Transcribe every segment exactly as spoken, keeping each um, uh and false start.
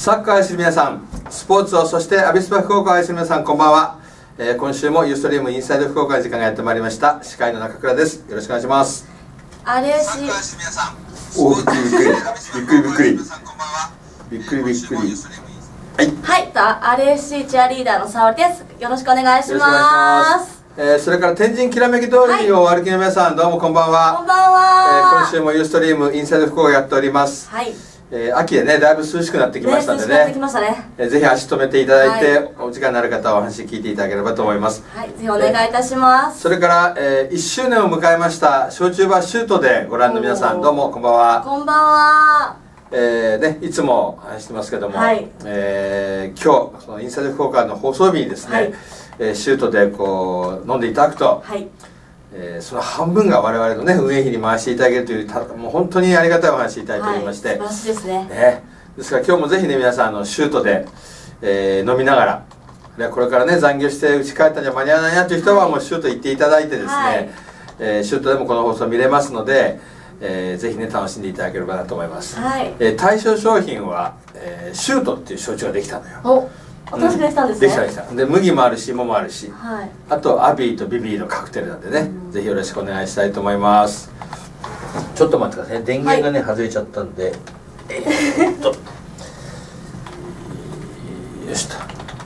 サッカーを愛する皆さん、スポーツを、そしてアビスパ福岡を愛する皆さん、こんばんは。えー、今週もユーストリームインサイド福岡の時間がやってまいりました。司会の中倉です。よろしくお願いします。 アールエーシーおー、びっくりびっくりびっくりびっくりびっくりびっくり。はい、 はい、アールエーシー チアリーダーの沙織です。よろしくお願いします。 えー、それから天神きらめき通りをお歩きの皆さん、どうもこんばんは。 こんばんは。 えー、今週もユーストリームインサイド福岡をやっております。 はい。 えー、秋でね、だいぶ涼しくなってきましたんでね、ねえー、ぜひ足止めていただいて、はい、お時間のある方はお話聞いていただければと思います。 はい、ぜひお願いいたします。 えー、それから、えー、いっしゅうねんを迎えました焼酎バーシュートでご覧の皆さん、どうもこんばんは。 こんばんは。 えーね、いつも話してますけども、はい、えー、今日そのインサイド福岡の放送日にですね、はい、えー、シュートでこう飲んでいただくと、はい、えー、その半分が我々のね運営費に回していただけるというたもう本当にありがたいお話いただいておりまして、 はい、素晴らしいですね。 ね、ですから今日もぜひね皆さんあのシュートで、えー、飲みながら、これからね残業して家帰ったんじゃ間に合わないなという人はもうシュート行っていただいてですね、はい、えー、シュートでもこの放送見れますので、えー、ぜひね楽しんでいただければなと思います。はい、えー、対象商品は、えー、シュートっていう焼酎ができたのよ。 お、新しくできたんですね。 できたできた。で麦もあるし芋もあるし、はい、あとアビーとビビーのカクテルなんでね、うん、ぜひよろしくお願いしたいと思います。ちょっと待ってくださいね、電源がね、はい、外れちゃったんで、えー、っとよしと、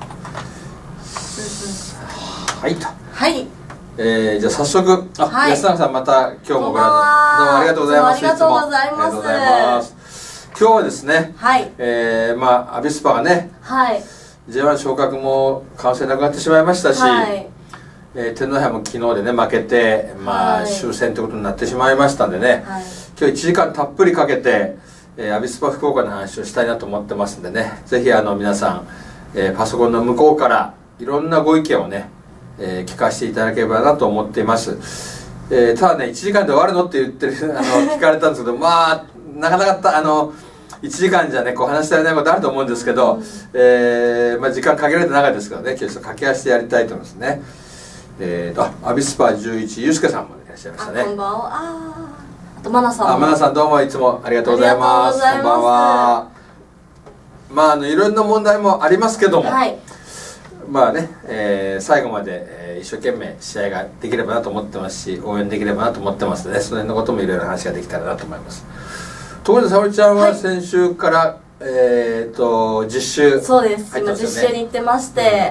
はいと、はい、えー、じゃあ早速、あ、はい、安永さんまた今日もご覧のどうもありがとうございます。 ありがとうございます。 今日はですね、はい、えー、まあアビスパがね、はい、ジェイワン 昇格も可能性なくなってしまいましたし、はい、えー、天皇杯も昨日でね負けて、まあ、はい、終戦ということになってしまいましたんでね、はい、今日いちじかんたっぷりかけて、えー、アビスパ福岡の話をしたいなと思ってますんでね、ぜひあの皆さん、えー、パソコンの向こうからいろんなご意見をね、えー、聞かせていただければなと思っています。えー、ただねいちじかんで終わるのって言ってるあの聞かれたんですけど、まあなかなかあのいちじかんじゃねこう話し足りないことあると思うんですけど、うん、えー、まあ、時間限られてなかったですけどね、今日ちょっと駆け足でやりたいと思いますね。えーと、あ、アビスパじゅういちゆうすけさんもいらっしゃいましたね。 こんばんは。ああとマナさんも。 あ、マナさんどうもいつもありがとうございます。こんばんは。まああのいろんな問題もありますけども、はい、まあね、えー、最後まで、えー、一生懸命試合ができればなと思ってますし、応援できればなと思ってますので、ね、その辺のこともいろいろ話ができたらなと思います。ところで沙織ちゃんは先週から、はい、えっと実習、 そうです、今実習に行ってまして、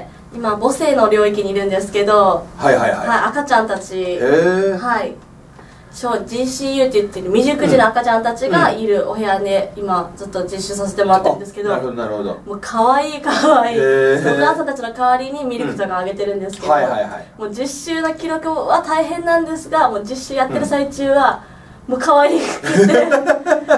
うん、今母性の領域にいるんですけど、 はいはいはい、 はい、赤ちゃんたち、はい、ジーシーユー って言ってる未熟児の赤ちゃんたちがいるお部屋で今ずっと実習させてもらってるんですけど、 なるほどなるほど、 もう可愛い可愛い、お母さんたちの代わりにミルクとかあげてるんですけど、もう実習の記録は大変なんですが、もう実習やってる最中は、うん、もう可愛くてもう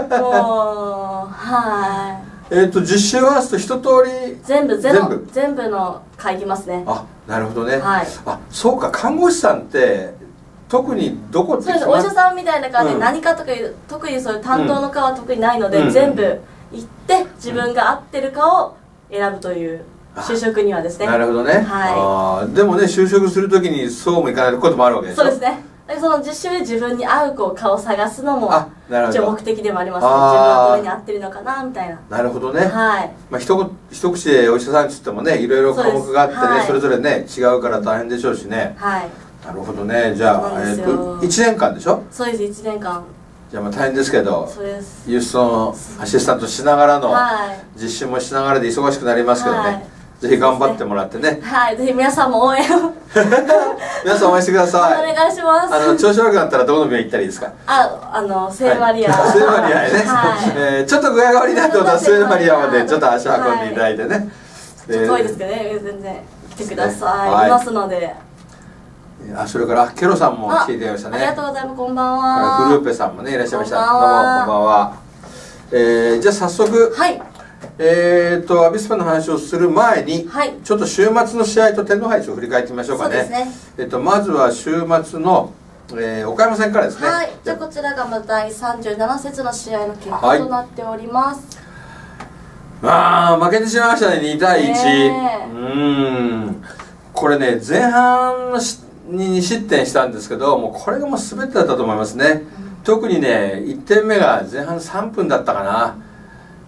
はい、 えっと実習は一通り全部全部全部の書きますね。 あ、なるほどね。 はい、 あ、そうか、看護師さんって特にどこってそうです、お医者さんみたいな感じで、うん、何かとかいう特にそういう担当の科は特にないので、うん、全部行って自分が合ってるかを選ぶという就職にはですね。 なるほどね。はい、あ、でもね就職するときにそうもいかないこともあるわけでしょ。 そうですね。その実習で自分に合うこう顔を探すのも一応目的でもありますね。自分はどれに合ってるのかなみたいな。 なるほどね。はい。まあ一一口でお医者さんっつってもね、いろいろ科目があってね、はい、それぞれね違うから大変でしょうしね。はい。なるほどね。じゃあえっといちねんかんでしょ。 そうです、いちねんかん。 じゃあまあ大変ですけど、 そうです。 ユーストのアシスタントしながらの実習もしながらで忙しくなりますけどね。はい、ぜひ頑張ってもらってね。 はい、ぜひ皆さんも応援を皆さん応援してください。 お願いします。 あの調子悪くなったらどこの病院行ったらいいですか。 あ、あの聖マリア。 聖マリアへね。えちょっと具合が悪いなってことは聖マリアまでちょっと足運んでいただいてね。 遠いですけどね、全然来てください。いますので。 あ、それからケロさんも来ていただきましたね。 ありがとうございます。こんばんは。 グルーペさんもねいらっしゃいました。どうもこんばんは。えじゃあ早速。はい。えーとアビスパの話をする前に、はい、ちょっと週末の試合と天皇杯を振り返ってみましょうかね。そうですね。えっとまずは週末の、えー、岡山戦からですね。 はい。じゃあこちらがまただいさんじゅうなな節の試合の結果となっております。 まあ負けてしまいましたね、にたいいち。うーん。これね前半にに失点したんですけど、もうこれがもう全てだったと思いますね。うん、特にねいってんめが前半さんぷんだったかな。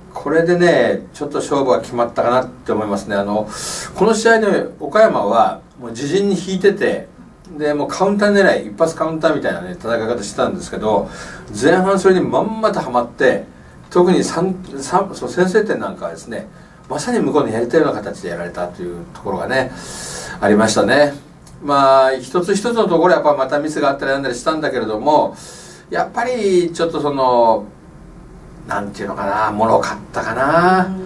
これでねちょっと勝負が決まったかなって思いますね。あのこの試合で岡山はもう自陣に引いてて、でもうカウンター狙い、一発カウンターみたいなね戦い方してたんですけど、前半それにまんまとはまって、特にさんさんその先制点なんかはですね、まさに向こうにやりたいような形でやられたというところがねありましたね。まあ一つ一つのところやっぱまたミスがあったりなんだりしたんだけれども、やっぱりちょっとそのなんていうのかな、もろかったかな。うん、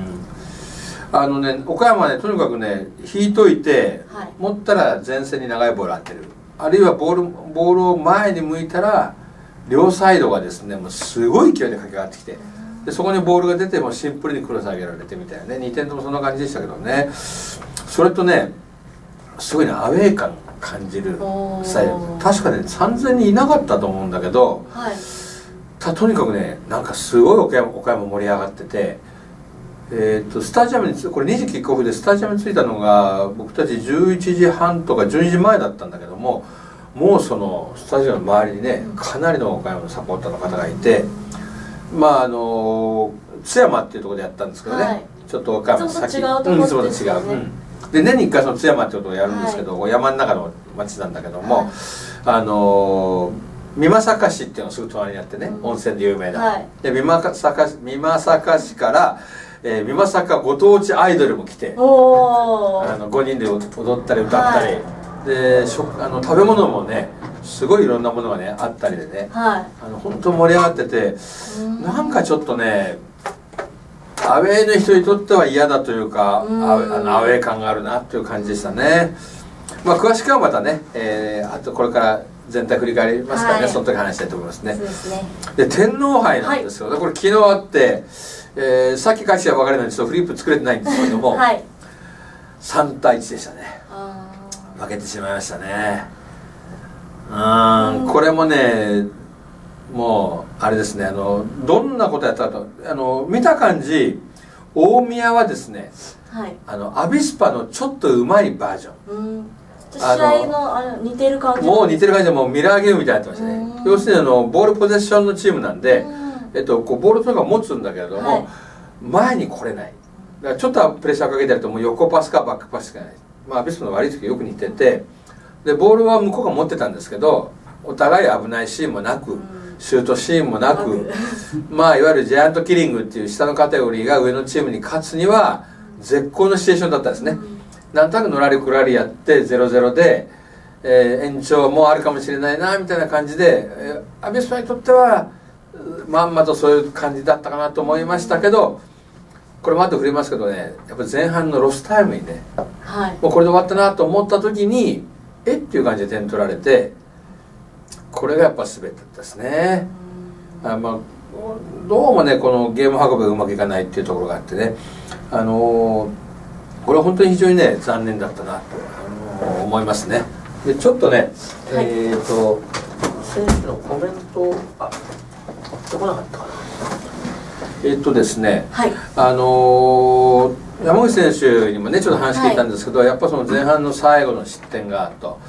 あのね岡山はねとにかくね引いといて、はい、持ったら前線に長いボール当てる、あるいはボールボールを前に向いたら両サイドがですねもうすごい勢いで駆け上がってきて、でそこにボールが出てもシンプルにクロス上げられてみたいなね、にてんともそんな感じでしたけどね。それとねすごいねアウェー感感じるスタイル、確かねさんぜんにんいなかったと思うんだけど、はい、たとにかくねなんかすごい岡山岡山盛り上がってて、えー、とスタジアムにこれにじキックオフでスタジアムに着いたのが僕たちじゅういちじはんとかじゅうにじまえだったんだけども、もうそのスタジアムの周りにねかなりの岡山のサポーターの方がいて、まああの津山っていうところでやったんですけどね、はい、ちょっと岡山の先、いつもと違う、うん、で年にいっかいその津山っていうところをやるんですけど、はい、山の中の町なんだけども、はい、あの美作市っていうのがすぐ隣にあってね、うん、温泉で有名な、はい、で美作市からえー、美作ご当地アイドルも来て、あのごにんで踊ったり歌ったり、はい、で食あの食べ物もねすごいいろんなものがねあったりでね、はい、あの本当盛り上がってて、なんかちょっとねアウェーの人にとっては嫌だというか、アウェー感があるなという感じでしたね。まあ詳しくはまたね、えー、あとこれから全体振り返りますからね、はい、その時話したいと思いますね。そうですね。で天皇杯なんですよ、はい、これ昨日あって、えー、さっき勝ちは分かるのにちょっとフリップ作れてないんですけれども、はい、さんたいいちでしたね。負けてしまいましたね。うん、これもねもうあれですね、あのどんなことやったかとあの見た感じ大宮はですね、はい、あのアビスパのちょっとうまいバージョン、うん、 試合のあの似てる感じ、 もう似てる感じでもうミラーゲームみたいになってましたね。要するにあのボールポゼッションのチームなんで、えっと、こうボールとか持つんだけれども、はい、前に来れない、だからちょっとプレッシャーかけてるともう横パスかバックパスしかない、まあ、アビスパの悪い時よく似てて、でボールは向こうが持ってたんですけどお互い危ないシーンもなく、シュートシーンもなくまあいわゆるジャイアントキリングっていう下のカテゴリーが上のチームに勝つには絶好のシチュエーションだったんですね。なんとなくのらりくらりやってゼロゼロで、えー、延長もあるかもしれないなみたいな感じで、えー、アビスパにとってはまんまとそういう感じだったかなと思いましたけど、これも後で触れますけどね、やっぱ前半のロスタイムにね、はい、もうこれで終わったなと思った時にえっていう感じで点取られて、これがやっぱ全てだったですね。あ、まあ、どうもねこのゲーム運びがうまくいかないっていうところがあってね、あのー、これは本当に非常にね残念だったなと、あのー、思いますね。でちょっとね、はい、えっと選手のコメントあ持ってこなかったかな。えっとですね、はい、あのー山口選手にもねちょっと話聞いたんですけど、はい、やっぱその前半の最後の失点があると、はい、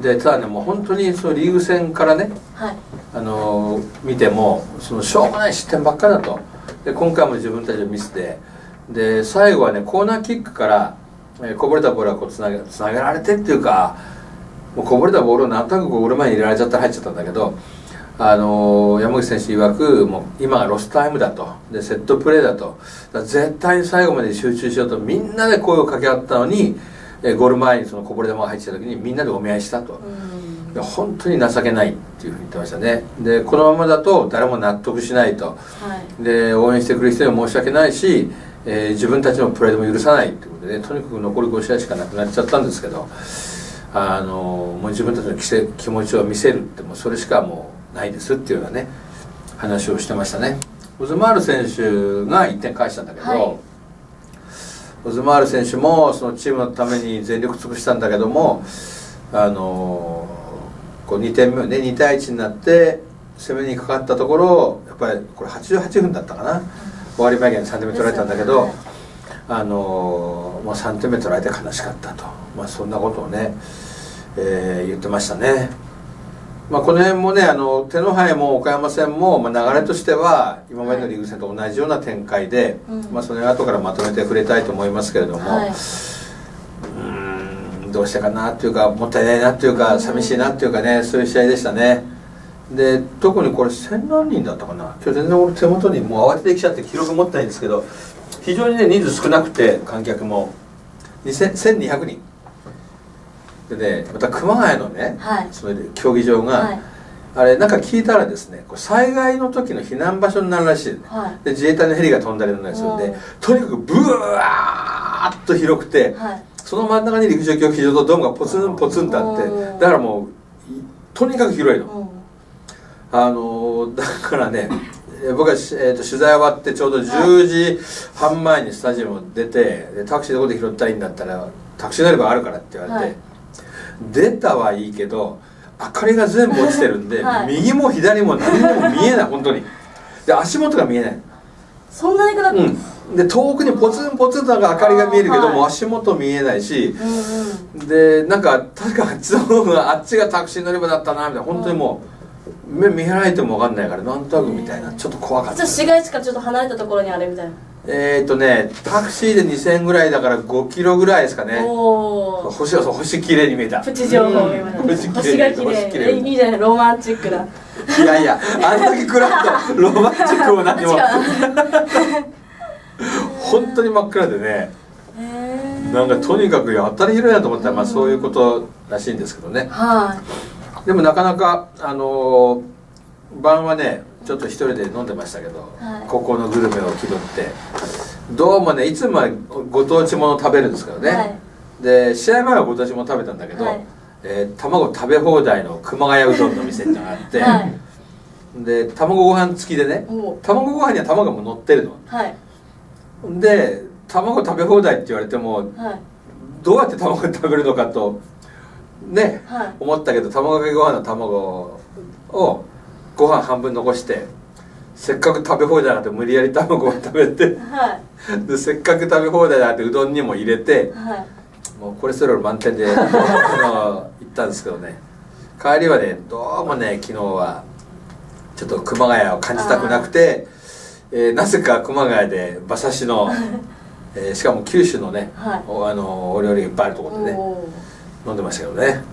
でただねもう本当にそのリーグ戦からね、はい、あのー、見てもそのしょうもない失点ばっかりだと。で今回も自分たちのミスで、で最後はねコーナーキックから、えー、こぼれたボールがこうつなげ、つなげられてっていうか、もうこぼれたボールをなんとなくゴール前に入れられちゃったら入っちゃったんだけど、あのー、山口選手曰くもう今がロスタイムだと、でセットプレーだと、だ絶対に最後まで集中しようとみんなで声を掛け合ったのに、えー、ゴール前にそのこぼれ球が入ってきた時にみんなでお見合いしたと。で本当に情けないっていうふうに言ってましたね。でこのままだと誰も納得しないと、はい、で応援してくれる人には申し訳ないし、えー、自分たちのプライドも許さないっていうことで、ね、とにかく残りご試合しかなくなっちゃったんですけど、あのー、もう自分たちの気持ちを見せるってもうそれしかもうないですっていうようなね話をしてましたね。オズマール選手がいってん返したんだけど、はい、オズマール選手もそのチームのために全力尽くしたんだけども、あのー、こうにてんめねにたいいちになって攻めにかかったところやっぱりこれはちじゅうはちふんだったかな、終わり前にさんてんめ取られたんだけど、ね、あのー、もうさんてんめ取られて悲しかったと、まあ、そんなことをね、えー、言ってましたね。 まあこの辺もね、あの天皇杯も岡山戦も、まあ、流れとしては今までのリーグ戦と同じような展開で、はい、まあそれを後からまとめて触れたいと思いますけれども、はい、うーんどうしたかなっていうか、もったいないなっていうか、寂しいなっていうかね、そういう試合でしたね。で特にこれせん何人だったかな、今日全然俺手元にもう慌ててきちゃって記録持ってないんですけど、非常にね人数少なくて、観客もせんにひゃくにんでね、また熊谷のね、はい、それで競技場が、はい、あれなんか聞いたらですね、これ災害の時の避難場所になるらしい、はい、で自衛隊のヘリが飛んだりなんでするんで、とにかくブワーッと広くて、はい、その真ん中に陸上競技場とドームがポツンポツンとあって、だからもうとにかく広いの。あのだからね、僕は、えー、と取材終わってちょうどじゅうじはん前にスタジアム出て、でタクシーどこで拾ったらいいんだったらタクシー乗り場あるからって言われて、はい、出たはいいけど明かりが全部落ちてるんで、はい、右も左も何にも見えない本当に。で足元が見えない。 そんなに暗く、 うん、で遠くにポツンポツンとなんか明かりが見えるけども、足元見えないし、うんうん、でなんか確かあっちの方があっちがタクシー乗り場だったなみたいな、本当にもう。目見開いても分かんないからなんとなくみたいな、ちょっと怖かった。 市街地からちょっと離れたところにあるみたいな。 えっとねタクシーでにせんぐらいだからごキロぐらいですかね。おお。星はそう星綺麗に見えた。 プチ情報を今。星が綺麗。いいじゃない、ロマンチックだ。 いやいや、あの時くらっとロマンチックも何も。本当に真っ暗でね。なんかとにかく当たり広いなと思ったら、まあそういうことらしいんですけどね。はい。でもなかなかあのー、晩はねちょっと一人で飲んでましたけど、はい、ここのグルメを気取ってどうもねいつもはご当地もの食べるんですけどね、はい、で試合前はご当地もの食べたんだけど、はい、えー、卵食べ放題の熊谷うどんの店ってのがあって、はい、で卵ご飯付きでね、卵ご飯には卵も乗ってるの、はい、で卵食べ放題って言われても、はい、どうやって卵食べるのかとね、はい、思ったけど、卵かけご飯の卵をご飯半分残して、せっかく食べ放題だって無理やり卵を食べて、はい、でせっかく食べ放題だってうどんにも入れて、はい、もうコレステロール満点であの行ったんですけどね、帰りはねどうもね昨日はちょっと熊谷を感じたくなくて、えー、なぜか熊谷で馬刺しの、えー、しかも九州のね、はい、お, あのお料理がいっぱいあるところでね飲んでましたけどね。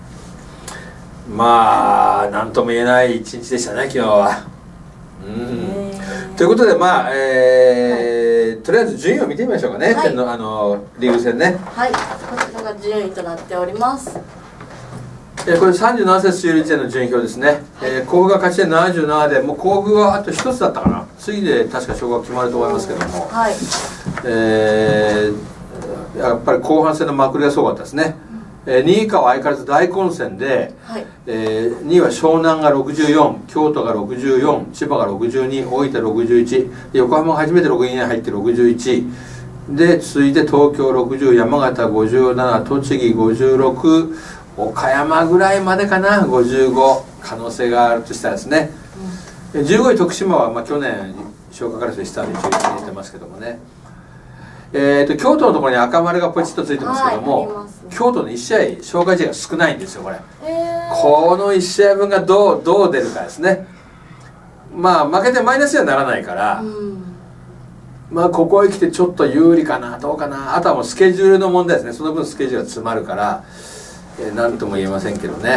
まあ何とも言えない一日でしたね昨日は。うんということでまあ、えーはい、とりあえず順位を見てみましょうかね、はい、のあのリーグ戦ね。 はい、こちらが順位となっております。 えー、これさんじゅうなな節終了時点の順位表ですね、はい、えー、甲府が勝ち点ななじゅうななで、もう甲府はあとひとつだったかな、次で確か昇格決まると思いますけども、はい、えー、やっぱり後半戦のまくりがすごかったですね。えー、にい以下は相変わらず大混戦で、はい、えー、にいは湘南がろくじゅうよん、京都がろくじゅうよん、千葉がろくじゅうに、大分ろくじゅういち、横浜が初めてろくいに入ってろくじゅういちで、続いて東京ろくじゅう、山形ごじゅうなな、栃木ごじゅうろく、岡山ぐらいまでかな、ごじゅうご、可能性があるとしたらですね、うん、じゅうごい徳島は、まあ、去年昇格争いしたんでじゅういちに入れてますけどもね、えー、と京都のところに赤丸がポチッとついてますけども、はい、京都のいち試合紹介試合が少ないんですよこれ、えー、このいち試合分がどう、どう出るかですね。まあ負けてマイナスにはならないから、うん、まあここへ来てちょっと有利かなどうかな、あとはもうスケジュールの問題ですね。その分スケジュールが詰まるから、えー、何とも言えませんけどね、はい、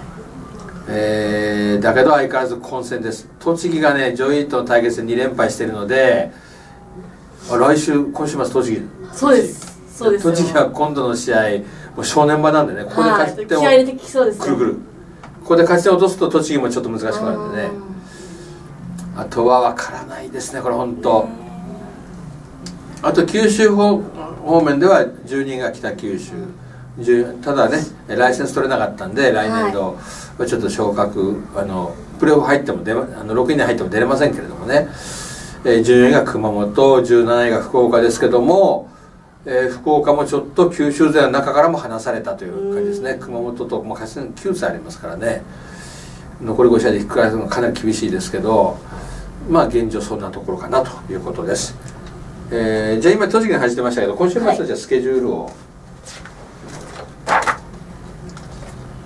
えー、だけど相変わらず混戦です。栃木がね上位との対決でに連敗しているので、来週今週末栃木、 そうですそうです、 栃木は今度の試合もう正念場なんでね、ここで勝ち点を、 はい、気合入れてきそうですね、 くるくるここで勝ち点を落とすと栃木もちょっと難しくなるんでね、あとは分からないですねこれ本当。あと九州方面ではじゅうにいが北九州、ただねライセンス取れなかったんで来年度はちょっと昇格、あのプレーオフ入っても出、あのろくいに入っても出れませんけれどもね、えー、じゅうよんいが熊本、じゅうなないが福岡ですけども、えー、福岡もちょっと九州勢の中からも離されたという感じですね。熊本と、まあ、勝ち点きゅうさいありますからね、残りご試合で引っかかるのがかなり厳しいですけど、まあ現状そんなところかなということです。えー、じゃあ今栃木に走ってましたけど、今週末はじゃあスケジュールを、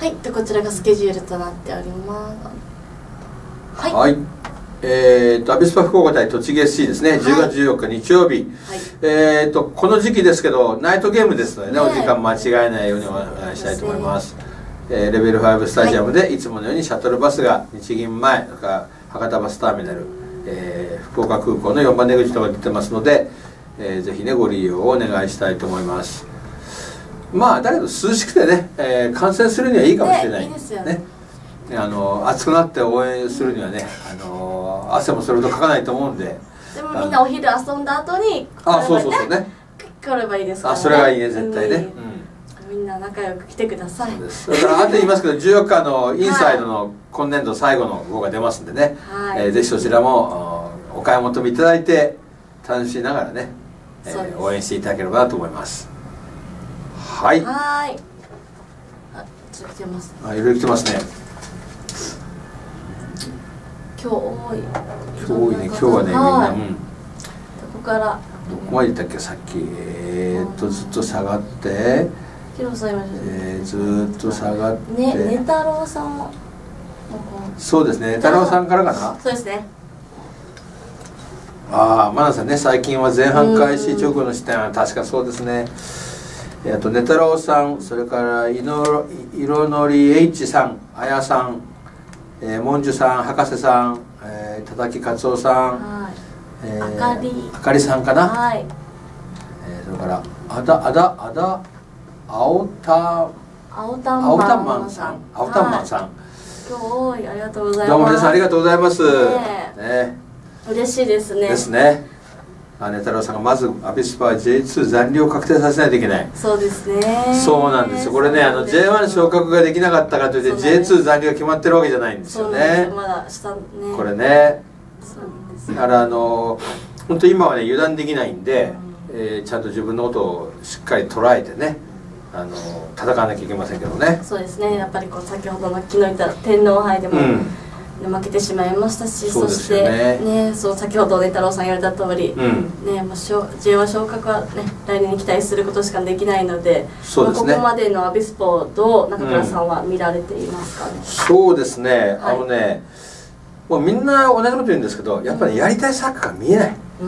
はい、でこちらがスケジュールとなっております。はい、 はい、えーとアビスパ福岡対栃木 エスシー ですね、じゅうがつじゅうよっか日曜日、はい、えーとこの時期ですけどナイトゲームですのでね、お時間間違えないようにお願いしたいと思います。えー、レベルごスタジアムでいつものようにシャトルバスが日銀前とか博多バスターミナル、えー、福岡空港のよんばん出口とか出てますので、えー、ぜひねご利用をお願いしたいと思います。まあだけど涼しくてね、えー、観戦するにはいいかもしれない、ね、いいですよね。あの暑くなって応援するにはね、あの汗もそれほどかかないと思うんで。 でもみんなお昼遊んだ後にあ、そうそうそうね、 来ればいいですからね。 あ、それがいいね、絶対ね、 うん、みんな仲良く来てください。 そうです。だからあと言いますけどじゅうよっかのインサイドの今年度最後の号が出ますんでね、はい、えー、ぜひそちらもお買い求めいただいて楽しみながらね、えー、応援していただければなと思います。はい。 はい。あ、ちょっと来てます。 あ、いろいろ来てますね。 今日多い。 今日多いね。今日はね、みんな、うん。 ここからどこまで行ったっけ、さっき。えー、っとずっと下がって。 ヒロさんいました。 えー、ずっと下がって。 ね、ね太郎さんも。 そうですね。ね太郎さんからかな。 そうですね。 ああ、マナさんね、最近は前半開始直後の視点は確かそうですね。えっと、ね太郎さん、それからいの色のり H さん、あやさん、えー、もんじゅさん、博士さん、えー、たたきかつおさん、 はい、 えー、 あかりあかりさんかな、 はい、 えー、それからあだあだあだあおた青たんまんさん、 青たんまんさん、 今日多い、ありがとうございます。 どうも皆さんありがとうございます。ねね、嬉しいですね。 ですね。ね太郎さんがまずアビスパは ジェイツー 残留を確定させないといけない。 そうですね。 そうなんですよ。これね、あの ジェイワン 昇格ができなかったかといって ジェイツー 残留が決まってるわけじゃないんですよね。 まだ下ね。 これね。だからあの本当今はね油断できないんで、うん、えー、ちゃんと自分のことをしっかり捉えてね、あの戦わなきゃいけませんけどね。 そうですね。やっぱりこう先ほどの昨日言った天皇杯でも、うん、負けてしまいましたし、そしてね、ね、そう先ほどね太郎さん言われた通り、うん、ね、もう ジェイワン 昇格はね来年に期待することしかできないので、そうですね、まあ、ここまでのアビスパをどう中倉さんは見られていますかね。うん、そうですね。はい、あのね、もうみんな同じこと言うんですけど、やっぱりやりたいサッカーが見えない。うん、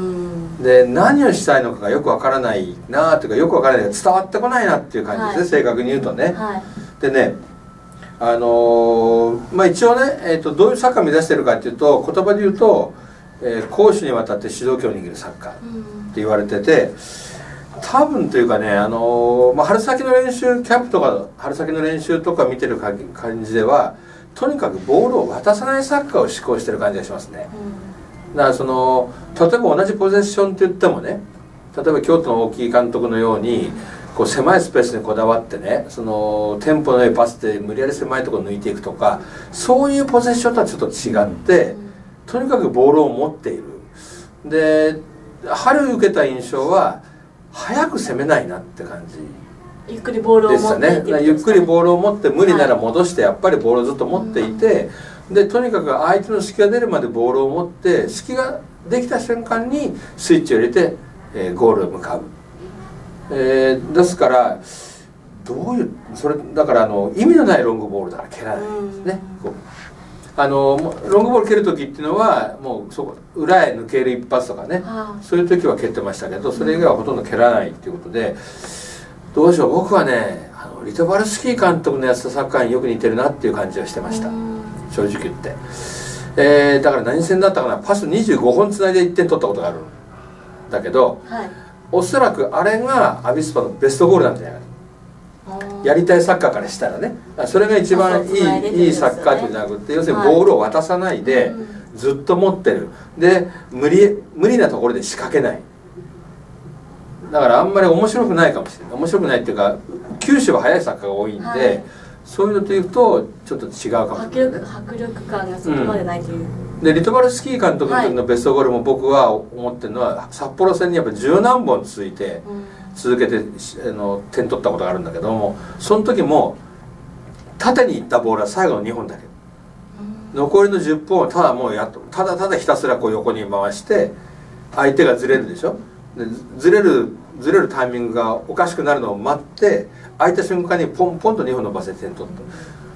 で何をしたいのかがよくわからないなというか、よくわからない、伝わってこないなっていう感じですね、はい、正確に言うとね。はい、でね。あのー、まあ一応ね、えー、とどういうサッカーを目指しているかというと、言葉で言うと、えー、攻守にわたって主導権を握るサッカーって言われてて、多分というかね、あのーまあ、春先の練習キャンプとか春先の練習とか見てる感じでは、とにかくボールを渡さないサッカーを志向してる感じがしますね。だからその例えば同じポゼッションって言ってもね、例えば京都の大きい監督のようにこう狭いスペースにこだわってね、そのテンポの良いパスで無理やり狭いところを抜いていくとか、そういうポゼッションとはちょっと違って、とにかくボールを持っている。で春受けた印象は早く攻めないなって感じゆっくりボールを持っていて、 ね、ゆっくりボールを持って、無理なら戻してやっぱりボールをずっと持っていて、でとにかく相手の隙が出るまでボールを持って、隙ができた瞬間にスイッチを入れて、えー、ゴールへ向かう。えー、ですからどういうそれだからあの意味のないロングボールだから蹴らないんですね。こうあのロングボール蹴る時っていうのはもうそこ裏へ抜ける一発とかね、そういう時は蹴ってましたけど、それ以外はほとんど蹴らないっていうことで、どうしよう、僕はねあのリトバルスキー監督のやってたサッカーによく似てるなっていう感じがしてました、正直言って。えー、だから何戦だったかな、パスにじゅうごほんつないでいってん取ったことがあるんだけど、はい、おそらくあれがアビスパのベストゴールなんじゃないかな。やりたいサッカーからしたらね、それが一番いい、いいサッカーってじゃなくて、要するにボールを渡さないでずっと持ってる。で無理無理なところで仕掛けない。だからあんまり面白くないかもしれない。面白くないっていうか、球種は速いサッカーが多いんで、はい、そういうのというとちょっと違うかもしれない、ね、 迫力感がそこまでないという、 うん、でリトバルスキー監督の時のベストゴールも僕は思ってるのは、札幌戦にやっぱ十何本続いて、うん続けてあの点取ったことがあるんだけども、その時も縦にいったボールは最後のにほんだけ、うん、残りのじゅっぽんはただもうやっとただただひたすらこう横に回して相手がずれるでしょ。でずれるずれるタイミングがおかしくなるのを待って、空いた瞬間にポンポンとにほん伸ばせて点取った。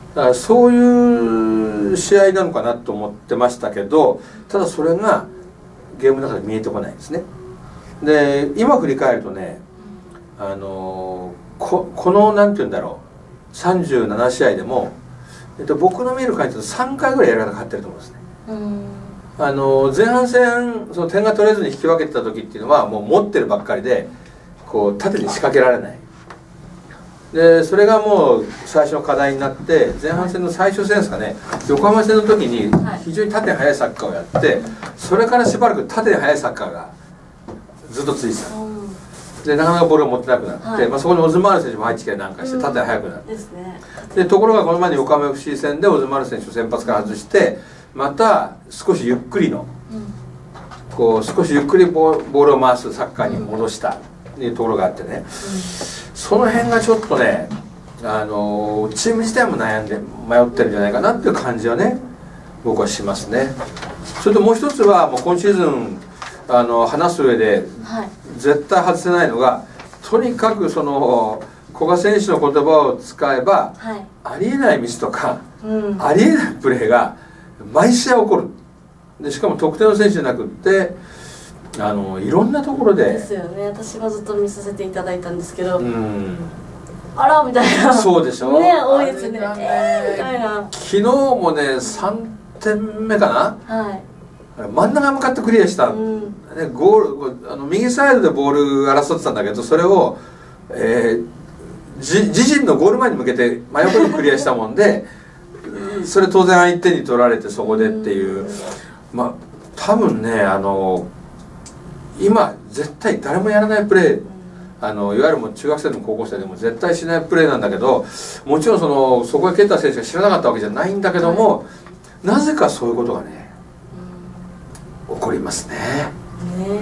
だからそういう試合なのかなと思ってましたけど、ただそれがゲームの中で見えてこないんですね。で今振り返るとね、あのここのなんて言うんだろう、さんじゅうななしあいでも、えっと、僕の見る感じだとさんかいぐらいやらなかったと思うんですね。あの前半戦その点が取れずに引き分けてた時っていうのはもう持ってるばっかりでこう縦に仕掛けられない。でそれがもう最初の課題になって、前半戦の最終戦ですかね、横浜戦の時に非常に縦に速いサッカーをやって、それからしばらく縦に速いサッカーがずっと続いてた。でなかなかボールを持ってなくなって、はい、まあそこにオズマール選手も入ってきたりなんかして縦に速くなって、うんね、でところがこの前の横浜 エフシー 戦でオズマール選手を先発から外して、また少しゆっくりの、うん、こう少しゆっくりボールを回すサッカーに戻したっていうところがあってね、うん、その辺がちょっとね、あのチーム自体も悩んで迷ってるんじゃないかなっていう感じはね僕はしますね。それともう一つはもう今シーズンあの話す上で絶対外せないのが、はい、とにかくその古賀選手の言葉を使えば、はい、ありえないミスとか、うん、ありえないプレーが毎試合起こる。でしかも得点の選手じゃなくってあのいろんなところでですよね。私もずっと見させていただいたんですけど、うん、あらみたいな、 そうでしょね、多いですね。えーみたいな。 昨日もねさんてんめかな、はい、真ん中向かってクリアした、うん、ね、ゴールあの右サイドでボール争ってたんだけど、それを、えー、自自陣のゴール前に向けて真横にクリアしたもんでそれ当然相手に取られてそこでっていう、うん、まあ多分ね、あの今絶対誰もやらないプレー、うん、あのいわゆるもう中学生でも高校生でも絶対しないプレーなんだけど、もちろんそのそこへ蹴った選手が知らなかったわけじゃないんだけども、はい、なぜかそういうことがね起こりますね。ね、うん、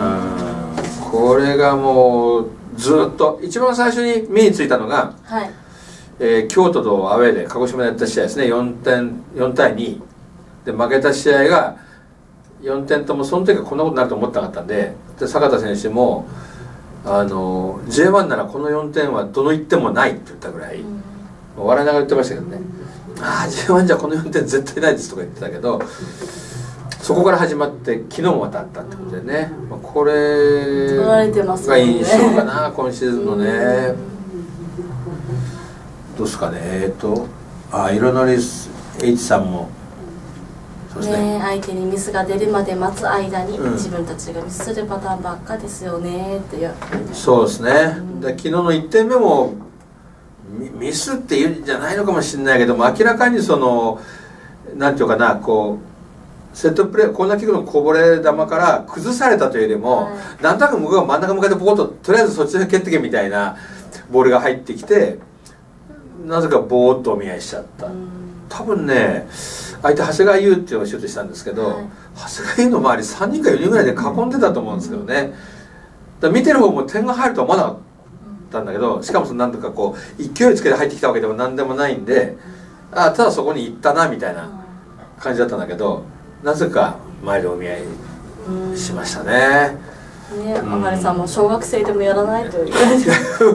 これがもうずっと一番最初に目についたのが、はい、えー、京都とアウェーで鹿児島でやった試合ですね。よんてんよんたいにで負けた試合がよんてんとも、その時はこんなことになると思ってなかったんで、で坂田選手もあの ジェイワン ならこのよんてんはどのいってんもないって言ったぐらい、うん、笑いながら言ってましたけどね、ああ ジェイワン じゃこのよんてん絶対ないですとか言ってたけど、そこから始まって昨日もまたあったってことでね、うん、まあ、これが印象かな、今シーズンのね。どうですかね、えっとあいろのり H さんもそうですね、 ね、相手にミスが出るまで待つ間に、うん、自分たちがミスするパターンばっかですよねっていう。 そうですね、うん、で昨日のいってんめもミスっていうんじゃないのかもしれないけども、明らかにそのなんていうかな、こうセットプレー、コーナーキックのこぼれ球から崩されたというよりも、はい、なんとなく向こうが真ん中向かってポコッととりあえずそっちで蹴ってけみたいなボールが入ってきて、なぜかボーッとお見合いしちゃった。多分ね、相手長谷川優っていうのをシュートしたんですけど、はい、長谷川優の周りさんにんかよにんぐらいで囲んでたと思うんですけどね、だから見てる方も点が入るとは思わなかったんだけど、しかもそのなんとかこう勢いつけて入ってきたわけでも何でもないんで、あただそこに行ったなみたいな感じだったんだけど、なぜか前でお見合いしましたね。 ね、あまりさんも小学生でもやらないと言われて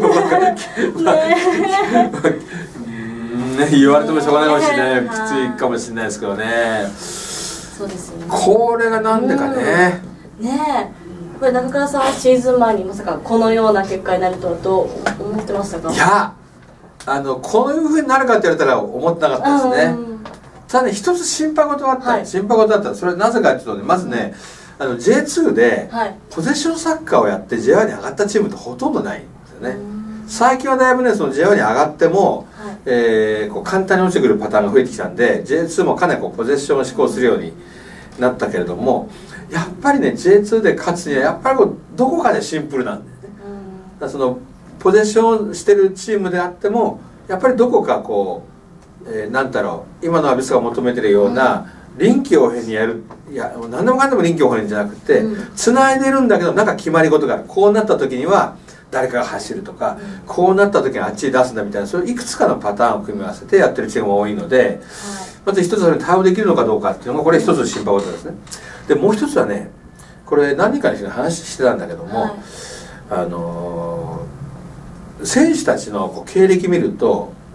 ね、言われてもしょうがないかもしれない、ね、きついかもしれないですけどね。 そうですよね。 これがなんでかね、 うん、ねえ、これ中倉さんはシーズン前にまさかこのような結果になるとはどう思ってましたか？ いや、あのこういうふうになるかって言われたら思ってなかったですね。ただね、一つ心配事があった、はい、心配事だった。それはなぜかっていうとね、まずね、あの ジェイツー でポゼッションサッカーをやって ジェイワン に上がったチームってほとんどないんですよね。最近はだいぶね、その ジェイワン に上がっても、はい、えー、こう簡単に落ちてくるパターンが増えてきたんで ジェイツー もかなりこうポゼッションを志向するようになったけれども、やっぱりね ジェイツー で勝つにはやっぱりこうどこかでシンプルなんだよね。だからそのポゼッションしてるチームであってもやっぱりどこかこう、えー、なんだろう、今のアビスが求めてるような、うん、臨機応変にやる、いや何でもかんでも臨機応変じゃなくて、つないでるんだけどなんか決まり事がある。こうなった時には誰かが走るとか、うん、こうなった時にあっちに出すんだみたいな、そういういくつかのパターンを組み合わせてやってるチームが多いので、はい、まず一つそれに対応できるのかどうかっていうのがこれ一つの心配事ですね。でもう一つはね、これ何人かに話してたんだけども、はい、あのー、選手たちのこう経歴見ると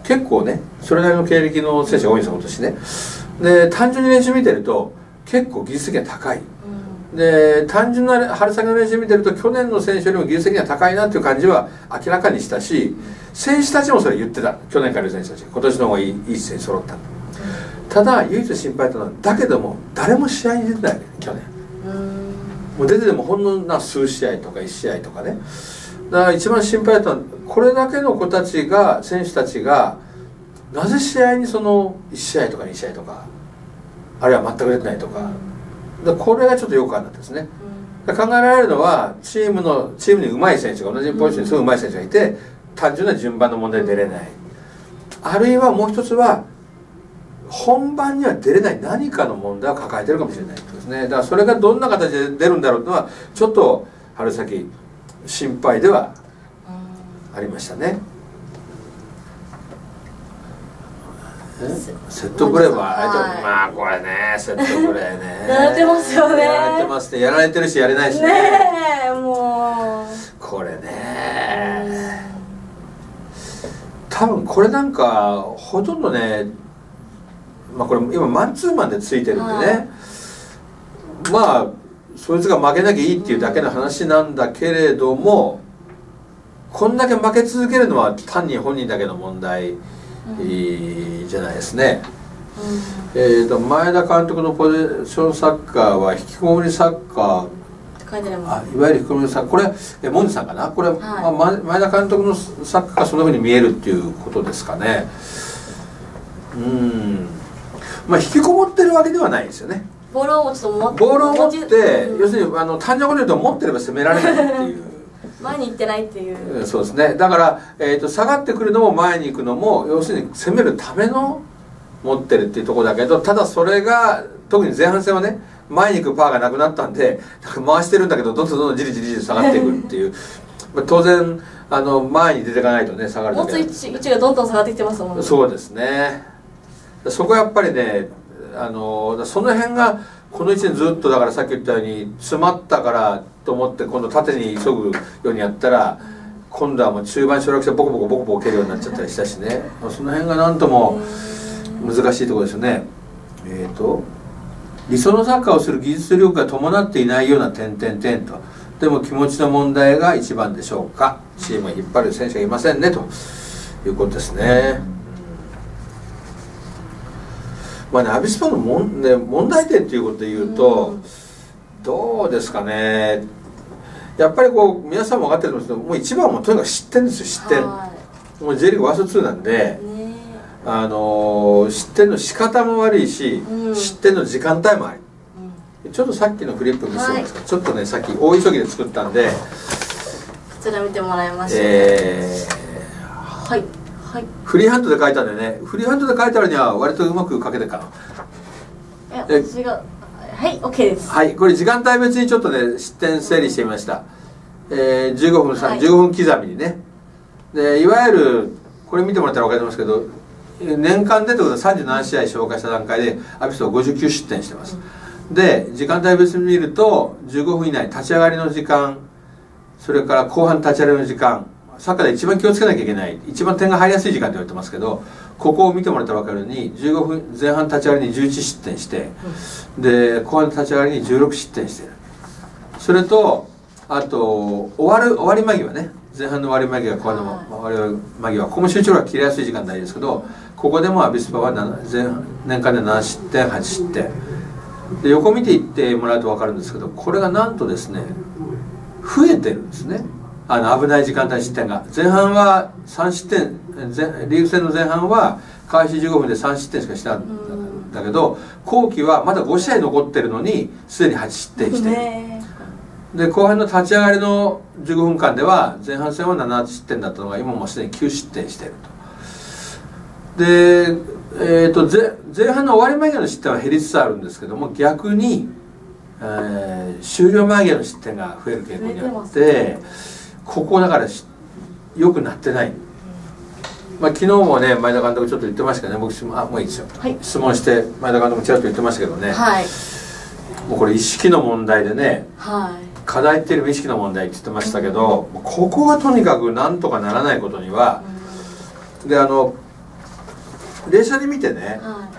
結構ねそれなりの経歴の選手が多いんですよ今年ね。で単純に練習見てると結構技術的には高い、うん、で単純な春先の練習見てると去年の選手よりも技術的には高いなっていう感じは明らかにしたし、選手たちもそれ言ってた。去年からいる選手たち今年の方がいい、いい選手揃った、うん、ただ唯一心配だったのはだけども誰も試合に出てないわけ去年。もう出ててもほんのな数試合とかいち試合とかね。だから一番心配だったのはこれだけの子たちが選手たちがなぜ試合にそのいち試合とかに試合とかあるいは全く出てないとか、だからこれがちょっとよくあるんですね。考えられるのはチームのチームに上手い選手が同じポジションにすごい上手い選手がいて単純な順番の問題で出れない、あるいはもう一つは本番には出れない何かの問題を抱えてるかもしれないですね。だからそれがどんな形で出るんだろうというのはちょっと春先心配ではありましたね。セットプレーは、はい、まあこれねセットプレーねやられてますよね。 やられてますね。やられてるしやれないしね。 ねえもうこれね多分これなんかほとんどね、まあこれ今マンツーマンでついてるんでね、はい、まあそいつが負けなきゃいいっていうだけの話なんだけれども、こんだけ負け続けるのは単に本人だけの問題、うん、じゃないですね。うん、えーと前田監督のポジションサッカーは引きこもりサッカー、あいわゆる引きこもりサッカー、これえモンジさんかな、これ、はい、まあ、前田監督のサッカーがそんなふうに見えるっていうことですかね。うん、まあ引きこもってるわけではないですよね。 ボールを持つと持ってボールを持って、うん、要するにあの単純なこと言うと持ってれば攻められないっていう前に行ってないっていう、 そうですね。だから、えーと、下がってくるのも前に行くのも要するに攻めるための持ってるっていうところだけど、ただそれが特に前半戦はね前に行くパワーがなくなったんで回してるんだけどどんどんどんどんじりじりじり下がっていくっていうまあ当然あの前に出ていかないとね下がるだけ持つ位置がどんどん下がってきてますもんね。 そうですね。そこはやっぱりねあのその辺がこのいちねんずっとだからさっき言ったように詰まったからと思って今度縦に急ぐようにやったら今度はもう中盤省略してボコボコボコボコ蹴るようになっちゃったりしたしね、その辺が何とも難しいところですよね。えーと理想のサッカーをする技術力が伴っていないような点々点と、でも気持ちの問題が一番でしょうか。チームを引っ張る選手がいませんねということですね。まあね、アビスパのもん、ね、問題点ということで言うと、うん、どうですかね。やっぱりこう皆さんも分かってると思うんですけど、もう一番はもうとにかく失点ですよ。失点、はい、もう J リーグワーストツーなんで、ね、あの失点の仕方も悪いし、うん、失点の時間帯もある、うん、ちょっとさっきのフリップ見せてますか、はい、ちょっとねさっき大急ぎで作ったんでこちら見てもらいました、 えー、はいはい、 フリーハンドで書いたんでね、フリーハンドで書いたらには割とうまく書けてるかな。いや私がはい OK です。 はい、これ時間帯別にちょっとね失点整理してみました。えー、じゅうごふんさん、はい、じゅうごふん刻みにね。でいわゆるこれ見てもらったら分かりますけど、年間でということはさんじゅうなな試合消化した段階でアビスはごじゅうきゅう失点してます、うん、で時間帯別に見るとじゅうごふん以内立ち上がりの時間、それから後半立ち上がりの時間、サッカーで一番気をつけなきゃいけない一番点が入りやすい時間と言われてますけど、ここを見てもらったら分かるようにじゅうごふん前半立ち上がりにじゅういち失点して、うん、で後半立ち上がりにじゅうろく失点してる。それとあと終わる終わり間際ね、前半の終わり間際後半の終わり間際、ここも集中力が切れやすい時間帯ですけど、ここでもアビスパは前年間でなな失点はち失点で、横見ていってもらうと分かるんですけど、これがなんとですね増えてるんですね。あの危ない時間帯失点が前半はさん失点、リーグ戦の前半は開始じゅうごふんでさん失点しかしたんだけど、後期はまだご試合残ってるのにすでにはち失点してる、ね、で後半の立ち上がりのじゅうごふんかんでは前半戦はなな失点だったのが今もうすでにきゅう失点してると。で、えー、と前半の終わり間際の失点は減りつつあるんですけども、逆に、えー、終了間際の失点が増える傾向にあって、ここだから良くなってない。まあ、昨日もね前田監督ちょっと言ってましたけどね、僕あもういいですよ、はい、質問して前田監督もちらっと言ってましたけどね、はい、もうこれ意識の問題でね、はい、課題っていうよりも意識の問題って言ってましたけど、うん、ここがとにかくなんとかならないことには、うん、であの冷静に見てね、はい、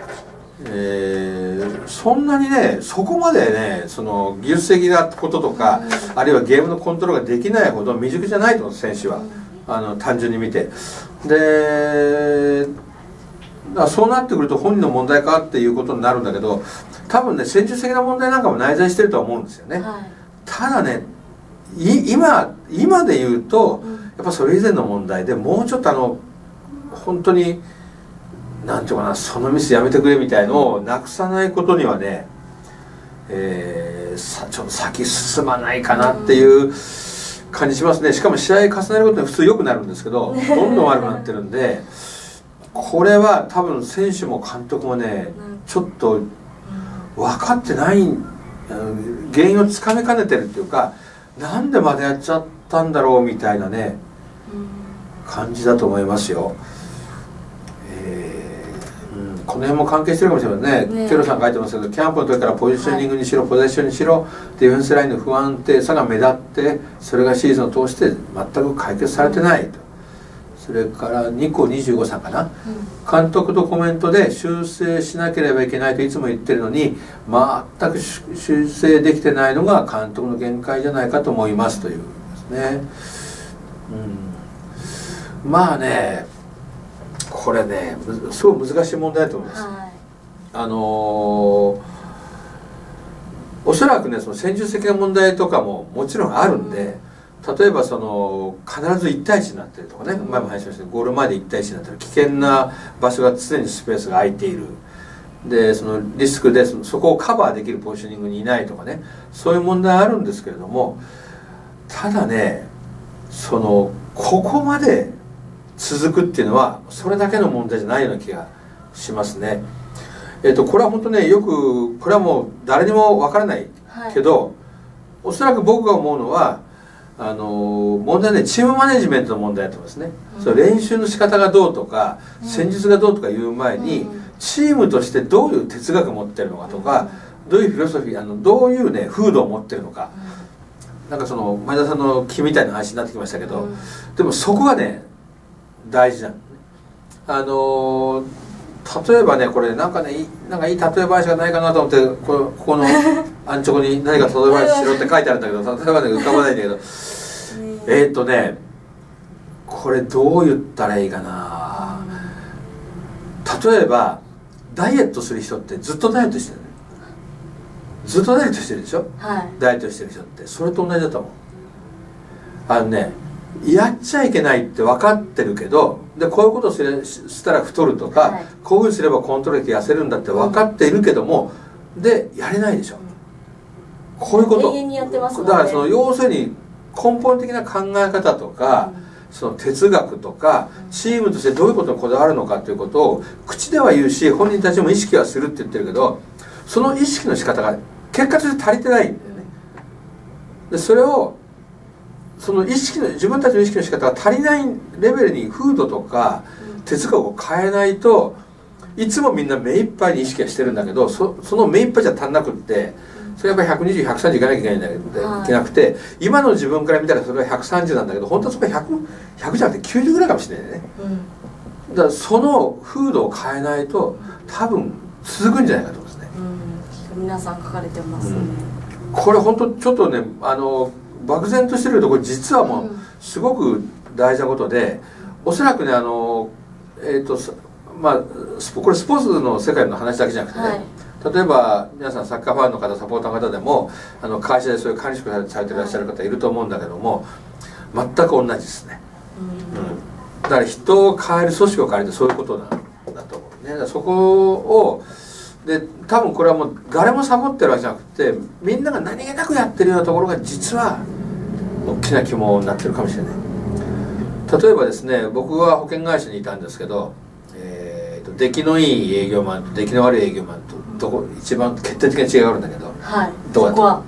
えー、そんなにねそこまでねその技術的なこととか、うん、あるいはゲームのコントロールができないほど未熟じゃないと思う選手は、うん、あの単純に見てでだそうなってくると本人の問題かっていうことになるんだけど、多分ね戦術的な問題なんかも内在してるとは思うんですよね、はい、ただねい今今で言うと、うん、やっぱそれ以前の問題でもうちょっとあの本当になんていうかなそのミスやめてくれみたいのをなくさないことにはね、えー、さちょっと先進まないかなっていう感じしますね。しかも試合重ねることに普通良くなるんですけどどんどん悪くなってるんでこれは多分選手も監督もねちょっと分かってない原因をつかみかねてるっていうかなんでまでやっちゃったんだろうみたいなね感じだと思いますよ。この辺も関係してるかもしれませんね。ケロさん書いてますけど、キャンプの時からポジショニングにしろ、はい、ポゼッションにしろディフェンスラインの不安定さが目立ってそれがシーズンを通して全く解決されてないと。それからニコにじゅうごさんかな、うん、監督とコメントで修正しなければいけないといつも言ってるのに全く修正できてないのが監督の限界じゃないかと思いますというですね、うん、まあねこれねすごい難しい問題だと思います、はい、あのー、おそらくねその戦術的な問題とかももちろんあるんで、うん、例えばその必ずいち対いちになってるとかね、うん、前も話しましたけどゴール前でいち対いちになってる危険な場所が常にスペースが空いているでそのリスクでそのそこをカバーできるポジショニングにいないとかねそういう問題あるんですけれどもただねそのここまで続くっていうのはそれだけの問題じゃないような気がしますね。えっとこれは本当ねよくこれはもう誰にもわからないけど、はい、おそらく僕が思うのはあの問題はねチームマネジメントの問題だと思いますね、うん、その練習の仕方がどうとか、うん、戦術がどうとかいう前に、うん、チームとしてどういう哲学を持ってるのかとか、うん、どういうフィロソフィーあのどういうね風土を持ってるのか、うん、なんかその前田さんの気みたいな話になってきましたけど、うん、でもそこがね大事なのね。あの例えばねこれなんかねなんかいい例え話がないかなと思ってこここの安直に何か例え話しろって書いてあるんだけど例えばね浮かばないんだけどえーっとねこれどう言ったらいいかな。例えばダイエットする人ってずっとダイエットしてる、ね、ずっとダイエットしてるでしょ、はい、ダイエットしてる人ってそれと同じだと思う。あのねやっちゃいけないって分かってるけどでこういうことをすれしたら太るとか、はい、こういうふうにすればコントロールで痩せるんだって分かっているけども、うん、でやれないでしょ、うん、こういうこと永遠にやってますもんね。 だからその要するに根本的な考え方とか、うん、その哲学とか、うん、チームとしてどういうことにこだわるのかということを口では言うし本人たちも意識はするって言ってるけどその意識の仕方が結果として足りてないんだよね。でそれをその意識の自分たちの意識の仕方が足りないレベルに風土とか哲学を変えないといつもみんな目いっぱいに意識はしてるんだけど そ, その目いっぱいじゃ足んなくってそれやっぱりひゃくにじゅう、ひゃくさんじゅういかなきゃいけないんだけどいけなくて今の自分から見たらそれはひゃくさんじゅうなんだけど本当はそこはひゃく、ひゃくじゃなくてきゅうじゅうぐらいかもしれないね、うん、だからその風土を変えないと多分続くんじゃないかと思いますね、 うん、皆さん書かれてますね、うん、 これ本当ちょっとねあの漠然としてるところ実はもうすごく大事なことでおそらくねあのえっとまあこれスポーツの世界の話だけじゃなくてね、はい、例えば皆さんサッカーファンの方サポーターの方でもあの会社でそういう管理職されていらっしゃる方いると思うんだけども全く同じですね、うんうん、だから人を変える組織を変えるってそういうことなんだと思うね。だからそこをで多分これはもう誰もサボってるわけじゃなくてみんなが何気なくやってるようなところが実は大きな肝になってるかもしれない。例えばですね僕は保険会社にいたんですけど、えー、と出来のいい営業マンと出来の悪い営業マンとどこ一番決定的な違いがあるんだけど、はい、どうやった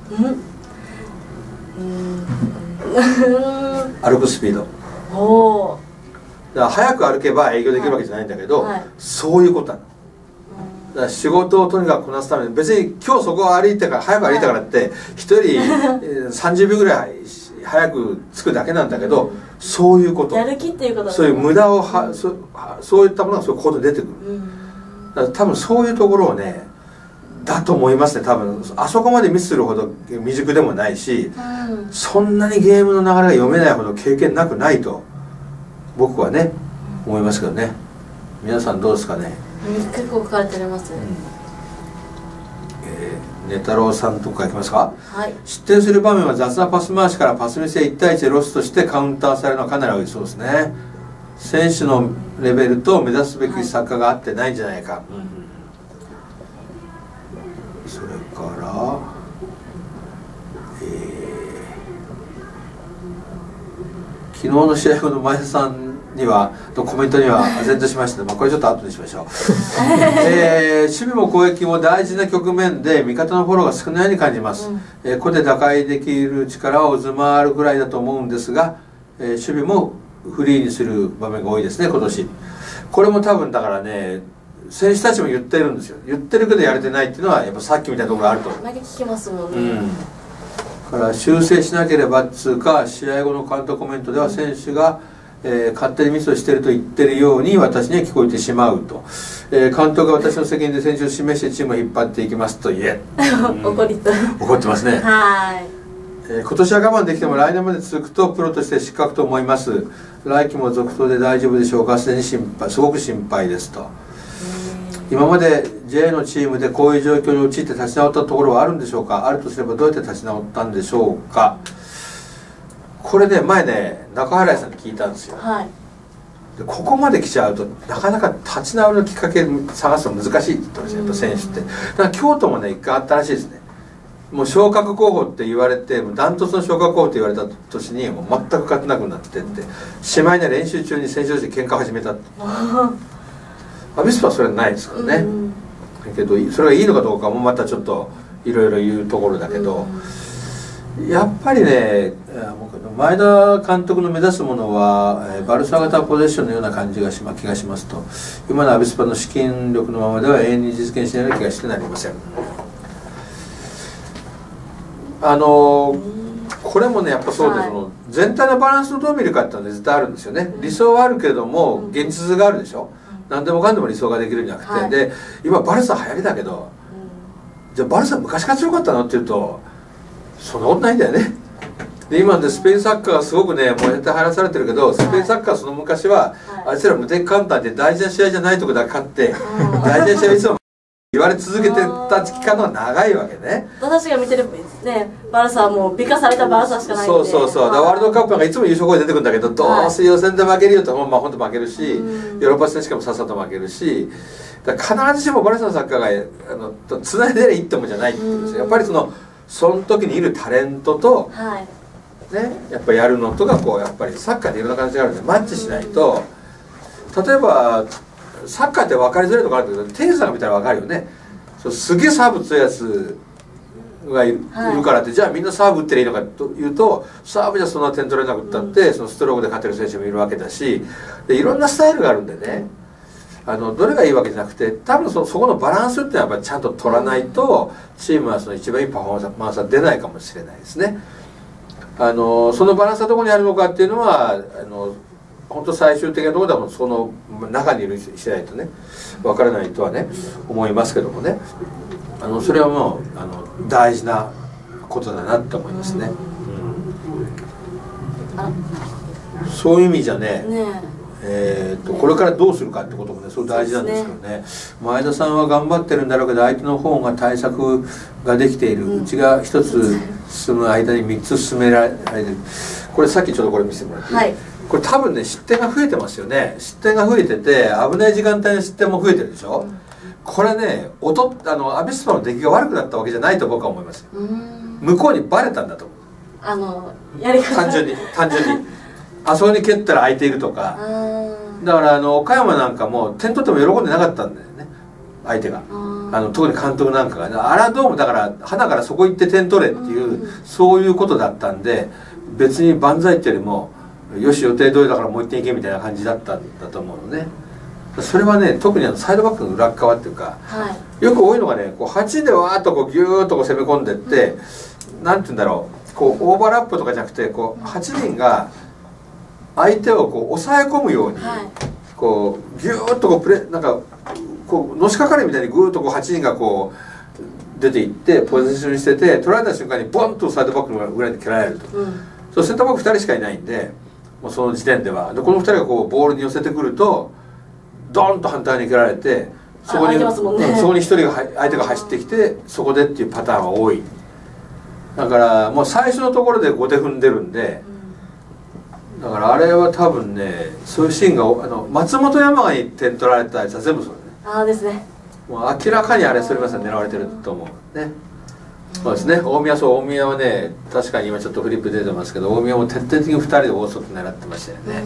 歩くスピードおだから早く歩けば営業できるわけじゃないんだけど、はいはい、そういうことなの。だから仕事をとにかくこなすために別に今日そこを歩いたから早く歩いたからって人よりさんじゅうびょうぐらい早くつくだけなんだけど、うん、そういうことやる気っていうこと、 そういう無駄をは、うん、そ, そういったものがそういうこと出てくる、うん、だから多分そういうところをねだと思いますね。多分あそこまでミスするほど未熟でもないし、うん、そんなにゲームの流れが読めないほど経験なくないと僕はね思いますけどね。皆さんどうですかね。 結構書かれてますね、うんえー、ネタロウさんとかいきますか。 はい、 失点する場面は雑なパス回しからパスミスでいち対いちでロスとしてカウンターされるのはかなり多いそうですね。選手のレベルと目指すべきサッカーが合ってないんじゃないか、はい、うん、それから、えー、昨日の試合後の前田さんにはのコメントには唖然としました、まあこれちょっと後にしましょう、えー、守備も攻撃も大事な局面で味方のフォローが少ないように感じます、うん、えー、ここで打開できる力は渦回るぐらいだと思うんですが、えー、守備もフリーにする場面が多いですね今年。これも多分だからね選手たちも言ってるんですよ。言ってるけどやれてないっていうのはやっぱさっきみたいなところがあると。 毎回聞きますもんね、 うん、だから修正しなければっつうか、試合後の監督コメントでは選手が、えー、勝手にミスをしていると言ってるように私には聞こえてしまうと、えー、監督が私の責任で選手を示してチームを引っ張っていきますと言え、 うん、怒りと怒ってますね。 はい、 えー、今年は我慢できても来年まで続くとプロとして失格と思います。来季も続投で大丈夫でしょうか。すでに心配、すごく心配ですと。今まで ジェイ のチームでこういう状況に陥って立ち直ったところはあるんでしょうか。あるとすればどうやって立ち直ったんでしょうか。これね前ね中原さんに聞いたんですよ、 はい、 でここまで来ちゃうとなかなか立ち直りのきっかけ探すの難しいって言ったんですよ、やっぱ選手って。だから京都もね一回あったらしいですね。もう昇格候補って言われてダントツの昇格候補って言われた年にもう全く勝てなくなってってしまいには練習中に選手同士で喧嘩始めたってアビスパはそれはないですからね、うん、けどそれがいいのかどうかもまたちょっといろいろ言うところだけど、うん、やっぱりね前田監督の目指すものはバルサ型ポゼッションのような感じがし、ま、気がしますと。今のアビスパの資金力のままでは永遠に実現しないような気がしてなりません。あのこれもねやっぱそうで、はい、その全体のバランスをどう見るかっていうのは絶対あるんですよね。理想はあるけれども現実があるでしょ。何でもかんでも理想ができるんじゃなくて、はい、で今バルサ流行りだけど、うん、じゃあバルサ昔から強かったのっていうとそんなことないんだよね。で今でスペインサッカーがすごくねもう絶対流行らされてるけど、スペインサッカーその昔は、はい、あいつら無敵簡単で大事な試合じゃないとこだけ勝って、大事な試合いつも言われ続けてた期間の長いわけね。 私が見てるねバルサはもう美化されたバルサしかないんで。 そうそうそう。だワールドカップなんかいつも優勝候補出てくるんだけど、どうせ予選で負けるよと、まあ本当負けるし、ヨーロッパ選手権もさっさと負けるし、だから必ずしもバルサのサッカーがあのつないでりゃいいってもんじゃないって言うんですよ。やっぱりそのその時にいるタレントと、はい、ねやっぱやるのとがこうやっぱりサッカーでいろんな感じがあるんでマッチしないと、例えば。サッカーって分かりづらいところあるんだけど、テイさんが見たら分かるよね。そうすげえサーブ強いやつがいる、はい、いるからってじゃあみんなサーブ打ってりゃいいのかというと、サーブじゃそんな点取れなくったって、うん、そのストロークで勝てる選手もいるわけだし、でいろんなスタイルがあるんでね、あのどれがいいわけじゃなくて、多分 そ, そこのバランスっていうのはやっぱりちゃんと取らないとチームはその一番いいパフォーマンスは出ないかもしれないですね。あのそのバランスはどこにあるのかっていうのはあの本当最終的なところではその中にいるしないとね分からないとはね思いますけどもね、あのそれはもうあの大事なことだなって思いますね、うん、そういう意味じゃね、ねえーとこれからどうするかってこともねそう大事なんですけどね、前田さんは頑張ってるんだろうけど相手の方が対策ができている、うん、うちが一つ進む間に三つ進められる。これさっきちょっとこれ見せてもらって、はい、これ多分ね失点が増えてますよね。失点が増えてて危ない時間帯の失点も増えてるでしょ、うん、これね音あのアビスパの出来が悪くなったわけじゃないと僕は思います。向こうにバレたんだと思う。 あのやり方単純に単純にあそこに蹴ったら空いているとか、だからあの岡山なんかも点取っても喜んでなかったんだよね相手が。あの特に監督なんかが、ね、あれはどうもだから花からそこ行って点取れっていう、うん、そういうことだったんで、別に万歳っていうよりもよし予定通りだからもう一点いけみたいな感じだったんだと思うのね。それはね特にあのサイドバックの裏側っていうか、はい、よく多いのがねこうはちでわーっとこうギューッとこう攻め込んでって、うん、なんて言うんだろう、 こうオーバーラップとかじゃなくてこうはちにんが相手をこう抑え込むように、はい、こうギューッとこうプレなんかこうのしかかるみたいにグーッとこうはちにんがこう出ていってポジションにしてて、取られた瞬間にボンとサイドバックの裏に蹴られると、うん、そうセンターバックふたりしかいないんで、もうその時点ではでこのふたりがこうボールに寄せてくるとドーンと反対に蹴られて、そこに、ね、そこにひとりが相手が走ってきてそこでっていうパターンは多い。だからもう最初のところで後手踏んでるんで、だからあれは多分ね、そういうシーンがあの松本山雅に点取られたやつは全部そうだね。 ああですね。 もう明らかにあれそれまで狙われてると思うね。そうですね。大宮、そう大宮はね、確かに今ちょっとフリップ出てますけど、大宮も徹底的にふたりで大外狙ってましたよね。うん、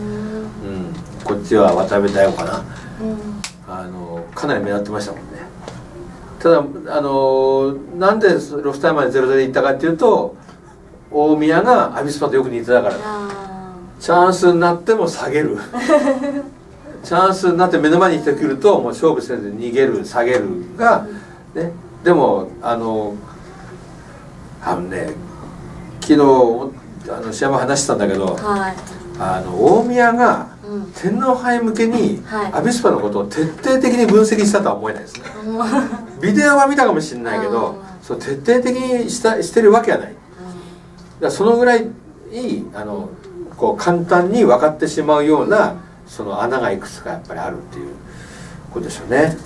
こっちは渡辺大吾かな、あのかなり目立ってましたもんね。ただあのなんでロスタイムまでゼロゼロでいったかっていうと、大宮がアビスパとよく似てたから。チャンスになっても下げるチャンスになって目の前に来てくるともう勝負せずに逃げる下げるが、ね、でもあのあのね昨日あの試合も話してたんだけど、はい、あの大宮が天皇杯向けにアビスパのことを徹底的に分析したとは思えないですね。ビデオは見たかもしれないけど、そう徹底的にしたしてるわけはない。だからそのぐらいあのこう簡単に分かってしまうようなその穴がいくつかやっぱりあるっていうことでしょうね。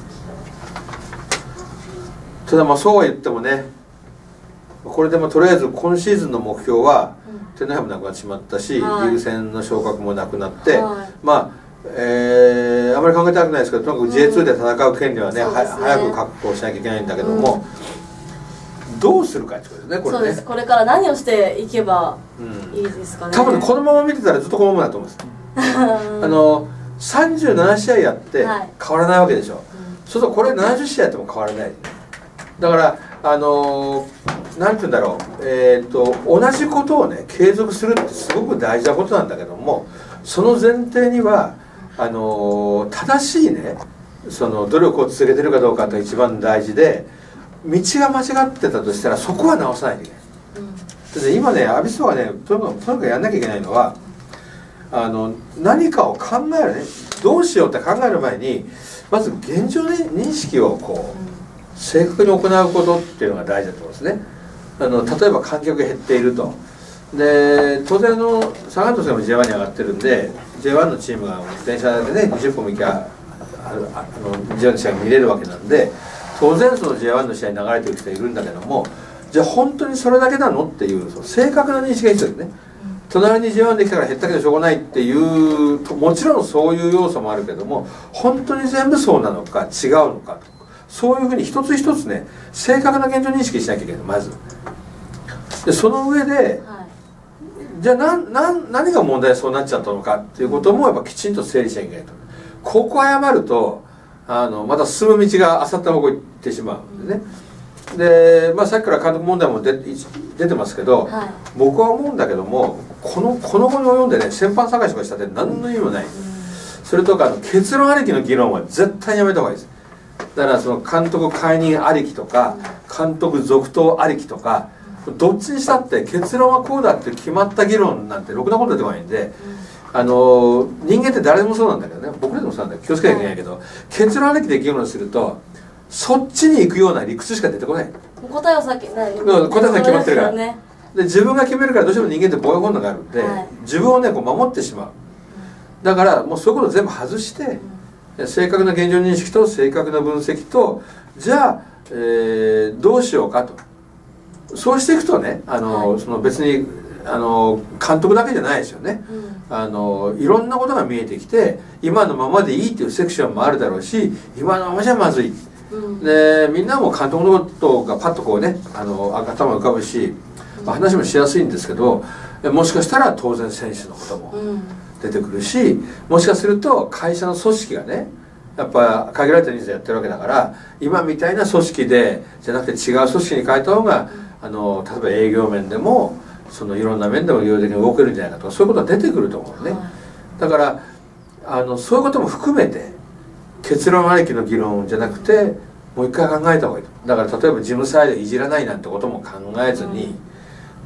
ただまあそうは言ってもね、これでもとりあえず今シーズンの目標は天皇杯もなくなってしまったし、はい、リーグ戦の昇格もなくなって、はい、まあ、えー、あまり考えたくないですけど、とにかく ジェイツー で戦う権利はね、うん、ね早く確保しなきゃいけないんだけども、うん、どうするかってことですね、これね。 そうです。これから何をしていけばいいですかね。 多分ね、このまま見てたらずっとこのままだと思うんです。あのさんじゅうななしあいやって変わらないわけでしょ。はい、そうするとこれななじゅっしあいやっても変わらない。だからあのなんて言うんだろう、えー、と同じことをね継続するってすごく大事なことなんだけども、その前提にはあの正しいねその努力を続けてるかどうかが一番大事で、道が間違ってたとしたらそこは直さないといけない。うん、で今ねアビスパがねとにかくとにかくやんなきゃいけないのは、あの何かを考えるね、どうしようって考える前にまず現状認識をこう正確に行うことっていうのが大事だと思うんですね。あの例えば観客が減っていると。で当然のサガン鳥栖が ジェイワン に上がってるんで ジェイワン のチームが電車でねにじゅっぽんも行きゃあの ジェイワン の試合が見れるわけなんで、当然その ジェイワン の試合に流れてる人いるんだけども、じゃあ本当にそれだけなのっていうその正確な認識が必要ですね。隣に ジェイワン できたから減ったけどしょうがないっていうもちろんそういう要素もあるけども、本当に全部そうなのか違うのかと、そういうふうに一つ一つね正確な現状認識しなきゃいけない。まずでその上で、はい、じゃあなな何が問題でそうなっちゃったのかっていうこともやっぱきちんと整理しなきゃいけないと。ここ謝るとあのまた進む道があさった方向に行ってしまうんでね。で、まあ、さっきから監督問題も出出てますけど、はい、僕は思うんだけどもこのこの後に及んでね先般探しとかしたって何の意味もない。それとかあの結論ありきの議論は絶対にやめた方がいいです。だからその監督解任ありきとか監督続投ありきとかどっちにしたって結論はこうだって決まった議論なんてろくなこと出てこないんで、あの人間って誰でもそうなんだけどね、僕らでもそうなんだけど気をつけなきゃいけないけど、結論ありきで議論するとそっちに行くような理屈しか出てこない。 答えはさっきない、 答えは決まってるから、ね、で自分が決めるからどうしても人間って防衛本能があるんで、はい、自分をねこう守ってしまう。だからもうそういうことを全部外して、うん、正確な現状認識と正確な分析とじゃあ、えー、どうしようかと。そうしていくとねあの、はい、その別にあの監督だけじゃないですよね、うん、あのいろんなことが見えてきて今のままでいいっていうセクションもあるだろうし、今のままじゃまずい、うん、でみんなも監督のことがパッとこうねあの頭浮かぶし、まあ、話もしやすいんですけど、もしかしたら当然選手のことも出てくるし、もしかすると会社の組織がねやっぱ限られた人数でやってるわけだから、今みたいな組織でじゃなくて違う組織に変えた方があの例えば営業面でもそのいろんな面でも有利に動けるんじゃないかとか、そういうことが出てくると思うね。だからあのそういうことも含めて結論ありきの議論じゃなくてもう一回考えた方がいいと。だから例えば事務サイドいじらないなんてことも考えずに、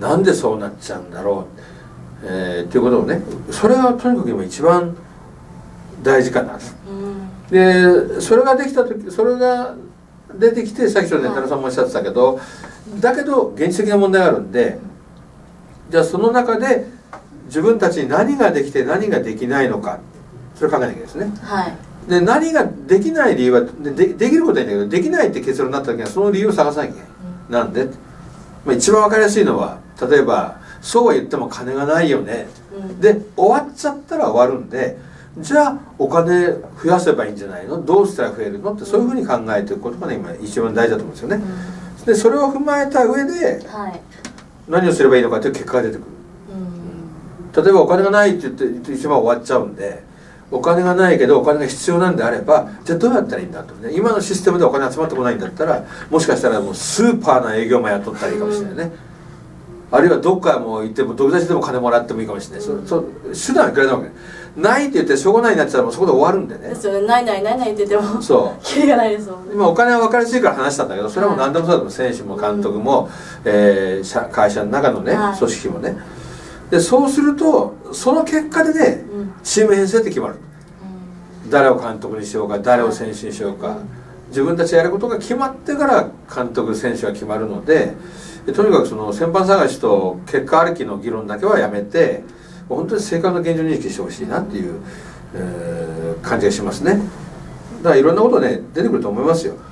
なんでそうなっちゃうんだろう、えー、っていうことをね、それがとにかく今一番大事かなと、うん、でそれができた時、それが出てきて、さっきちょっとね、太郎さんもおっしゃってたけど、だけど現実的な問題があるんで、じゃあその中で自分たちに何ができて何ができないのか、それを考えなきゃいけないですね。はい、で何ができない理由は で, で, できることはいいんだけど、できないって結論になった時にはその理由を探さなきゃいけない。うん、なんで、まあ、一番分かりやすいのは、例えばそうは言っても金がないよね、うん、で終わっちゃったら終わるんで、じゃあお金増やせばいいんじゃないの、どうしたら増えるのって、そういうふうに考えていくことがね、今一番大事だと思うんですよね。うん、でそれを踏まえた上で、はい、何をすればいいのかという結果が出てくる。うん、例えばお金がないって言って一番終わっちゃうんで、お金がないけどお金が必要なんであれば、じゃあどうやったらいいんだとね、今のシステムでお金集まってこないんだったら、もしかしたらもうスーパーな営業マン雇ったらいいかもしれないね。うん、あるいはどっかも行っても独立でも金もらってもいいかもしれない。うん、そそ手段はいくらでもわけないって言ってしょうがないになってたらもうそこで終わるんでね。ですよね。ないないないないって言ってもそうキリがないですもんね。今お金は分かりやすいから話したんだけど、それはもう何でもそうだと、選手も監督も、うん、えー、会社の中のね、はい、組織もね。でそうするとその結果でね、うん、チーム編成って決まる。うん、誰を監督にしようか、誰を選手にしようか、うん、自分たちやることが決まってから監督選手が決まるので、でとにかくその先般探しと結果ありきの議論だけはやめて、本当に正確な現状認識してほしいなっていう、えー、感じがしますね。だからいろんなことね出てくると思いますよ。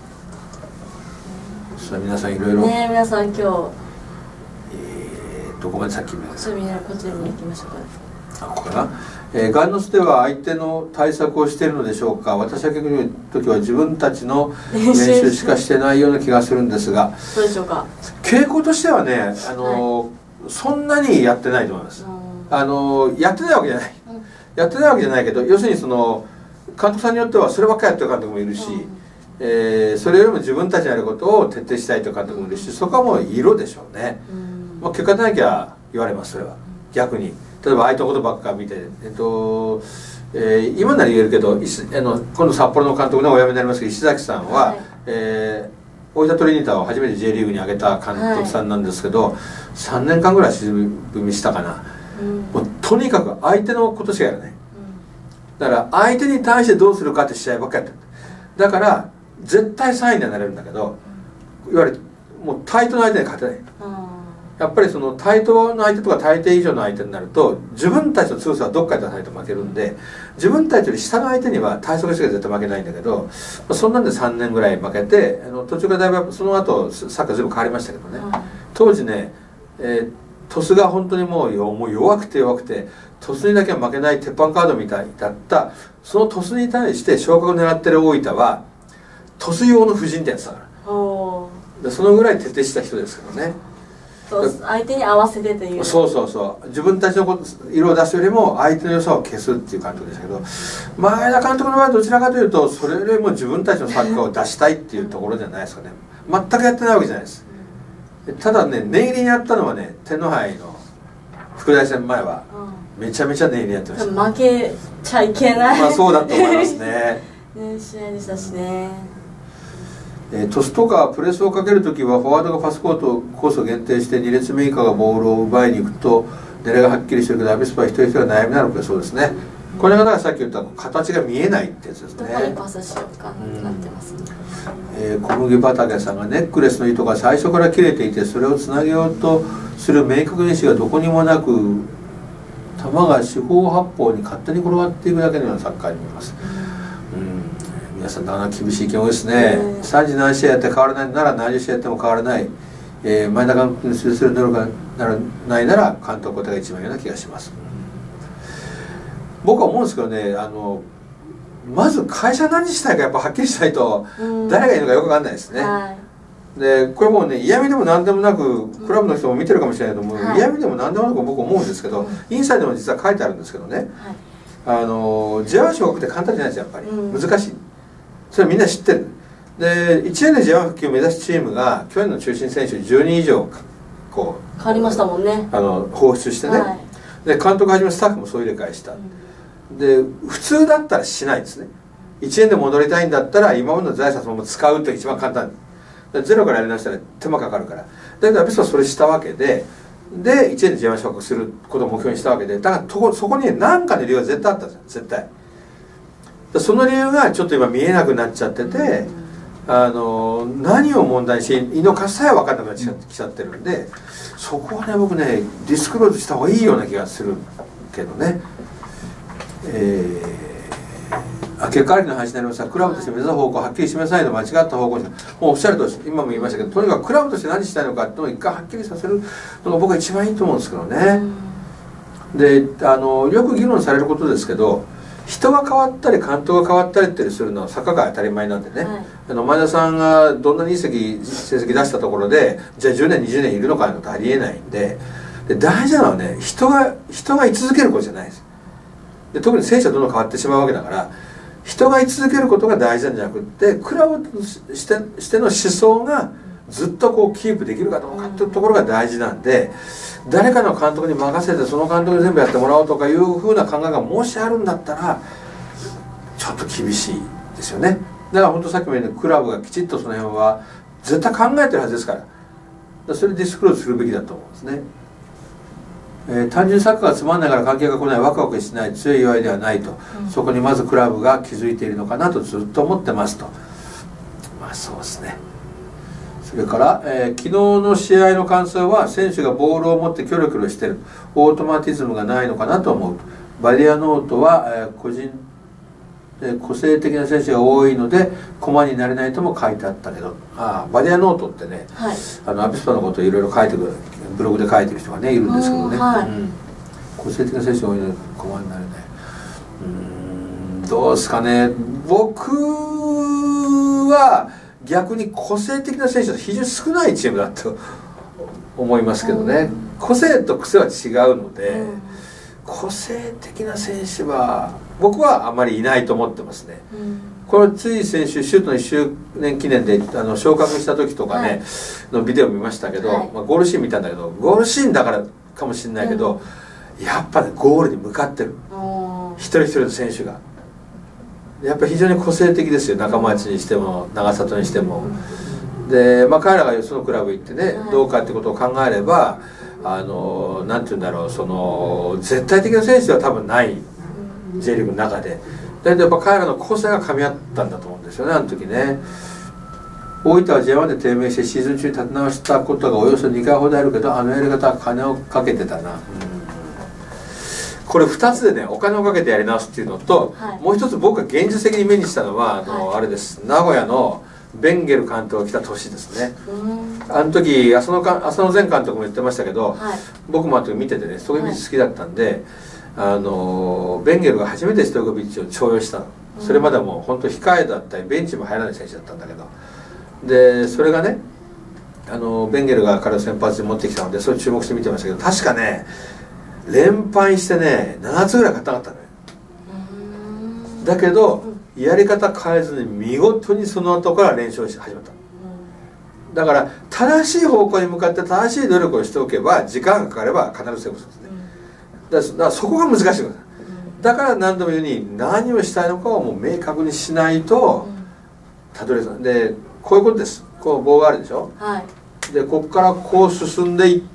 さあ皆さんいろいろねえ、皆さん今日、えー、どこまでさっき見ました？こっちに行きましょうか。 あ、ここかな。えー、ガンノスでは相手の対策をしているのでしょうか。私は逆に言う時は自分たちの練習しかしてないような気がするんですが、 どうでしょうか。 傾向としてはね、あの、はい、そんなにやってないと思います。あのやってないわけじゃない、うん、やってないわけじゃないけど、要するにその監督さんによってはそればっかりやってる監督もいるし、うん、えー、それよりも自分たちのやることを徹底したいという監督もいるし、そこはもう色でしょうね。うん、まあ、結果でなきゃ言われます。それは逆に例えば相手のことばっか見て、えっとえー、今なら言えるけど、あの今度札幌の監督のお辞めになりますけど、石崎さんは、はい、えー、大分トリニータを初めて J リーグに上げた監督さんなんですけど、はい、さんねんかんぐらい沈みしたかな。うん、もうとにかく相手のことしかやらない。うん、だから相手に対してどうするかって試合ばっかりやってる。だから絶対さんいにはなれるんだけど、いわゆるもう対等の相手には勝てない。うん、やっぱりその対等の相手とか対等以上の相手になると、自分たちの強さはどっかで出さないと負けるんで、自分たちより下の相手には対策しか絶対負けないんだけど、そんなんでさんねんぐらい負けて、あの途中からだいぶその後サッカー全部変わりましたけどね。うん、当時ね、えー鳥栖が本当にもうもう弱くて弱くて、鳥栖にだけは負けない鉄板カードみたいだった。その鳥栖に対して昇格を狙ってる大分は鳥栖用の布陣ってやつだから、でそのぐらい徹底した人ですからね。 相手に合わせてという。 そうそうそう、自分たちのこと色を出すよりも相手の良さを消すっていう監督でしたけど、前田監督の場合はどちらかというとそれよりも自分たちのサッカーを出したいっていうところじゃないですかね。全くやってないわけじゃないです。ただね、念入りにやったのはね、天皇杯の副大戦前はめちゃめちゃ念入りにやってました。 負けちゃいけない、 まあそうだと思いますね。 ね、試合でしたしね。 えー、トスとかプレスをかけるときはフォワードがパスコートコースを限定してに列目以下がボールを奪いに行くと狙いがはっきりしてるけど、アビスパは一人一人が悩みなのか。そうですね。これがだからさっき言った形が見えないってやつですね。 どこにパスしようかなってますね。 えー、小麦畑さんがネックレスの糸が最初から切れていて、それをつなげようとする明確な意思がどこにもなく、球が四方八方に勝手に転がっていくだけのようなサッカーに見えます。うん、皆さんなかなか厳しい気温ですね。さんじゅう何試合やって変わらないなら何十試合やっても変わらない、えー、前田監督にする能力がないなら監督交代が一番いいような気がします。僕は思うんですけどね、あのまず会社何したいかやっぱはっきりしないと誰がいいのかよく分かんないですね。はい、でこれもうね、嫌味でも何でもなく、クラブの人も見てるかもしれないと思う、はい、嫌味でも何でもなく僕思うんですけど、うん、インサイドも実は書いてあるんですけどね、はい、あの ジェイワン 昇格って簡単じゃないですよ、やっぱり、うん、難しい。それみんな知ってる。でいちねんで ジェイワン 復帰を目指すチームが去年の中心選手じゅうにん以上こう変わりましたもんね、 あの放出してね、はい、で監督はじめスタッフもそう入れ替えした、うん、で普通だったらしないんですね。いちねんで戻りたいんだったら今までの財産そのまま使うと一番簡単。ゼロからやり直したら手間かかるから。 だけどアビスパはそれしたわけで、でいちねんで ジェイワン 昇格することを目標にしたわけで、だからとそこに何かの理由が絶対あったんですよ、絶対。その理由がちょっと今見えなくなっちゃってて、あの何を問題にしていいのかさえ分かんなくなってきちゃってるんで、そこはね僕ねディスクローズした方がいいような気がするけどね。えー、あ結果ありの話になりますが、クラブとして目指す方向をはっきり示さないと間違った方向に、もうおっしゃると今も言いましたけど、とにかくクラブとして何したいのかっていうのを一回はっきりさせるのが僕は一番いいと思うんですけどね。であのよく議論されることですけど、人が変わったり監督が変わったりってするのは坂が当たり前なんでね、はい、あの前田さんがどんなにいい成績出したところでじゃあじゅうねんにじゅうねんいるのかなんてありえないんで、で大事なのはね人が人が居続けることじゃないです。で特に選手はどんどん変わってしまうわけだから、人が居続けることが大事なんじゃなくって、クラブとしてしての思想がずっとこうキープできるかどうかっていうところが大事なんで、誰かの監督に任せてその監督に全部やってもらおうとかいうふうな考えがもしあるんだったらちょっと厳しいですよね。だから本当さっきも言ったようにクラブがきちっとその辺は絶対考えてるはずですから、だからそれでディスクローズするべきだと思うんですね。えー、単純にサッカーがつまんないから関係が来ない、ワクワクしない、強い弱いではないと、うん、そこにまずクラブが気づいているのかなとずっと思ってますと。まあそうですね。それから、えー、昨日の試合の感想は、選手がボールを持ってキョロキョロしている、オートマティズムがないのかなと思う。バリアノートは、えー、個人、えー、個性的な選手が多いので駒になれないとも書いてあったけど、あバリアノートってね、はい、あのアビスパのことをいろいろ書いてくる、ブログで書いてる人がねいるんですけどね、はい、うん、個性的な選手が多いので駒になれない、うーんどうですかね。僕は逆に個性的な選手は非常に少ないチームだと思いますけどね。個性と癖は違うので、個性的な選手は僕はあまりいないと思ってますね。これつい先週シュートのいっしゅうねん記念であの昇格した時とかね、はい、のビデオ見ましたけど、はい、まあ、ゴールシーン見たんだけど、ゴールシーンだからかもしれないけど、うん、やっぱねゴールに向かってる一人一人の選手がやっぱり非常に個性的ですよ。中町にしても長里にしても。で、まあ、彼らがよそのクラブ行ってね、はい、どうかってことを考えれば、あのなんて言うんだろう、その絶対的な選手では多分ない J リーグの中で。だけどやっぱ彼らの個性が噛み合ったんだと思うんですよね、あの時ね。大分は ジェイワン で低迷してシーズン中に立て直したことがおよそにかいほどあるけど、あのやり方は金をかけてたな、うん、これふたつでねお金をかけてやり直すっていうのと、はい、もう一つ僕が現実的に目にしたのはあの、はい、あれです、名古屋のベンゲル監督が来た年ですね。あの時浅野か浅野前監督も言ってましたけど、はい、僕もあの時見ててねそういう意味好きだったんで、はい、あのベンゲルが初めてストイコビッチを重用したの。それまではもう本当控えだったりベンチも入らない選手だったんだけど、でそれがねあのベンゲルが彼を先発に持ってきたのでそれ注目して見てましたけど、確かね連敗してねななつぐらい勝たなかったのよ。だけどやり方変えずに見事にその後から連勝し始まった。だから正しい方向に向かって正しい努力をしておけば時間がかかれば必ず成功するんですね。だから、だからそこが難しいことだ。だから何度も言うように何をしたいのかをもう明確にしないとたどり着かない。でこういうことです。こう棒があるでしょ、はい、でここからこう進んでいって、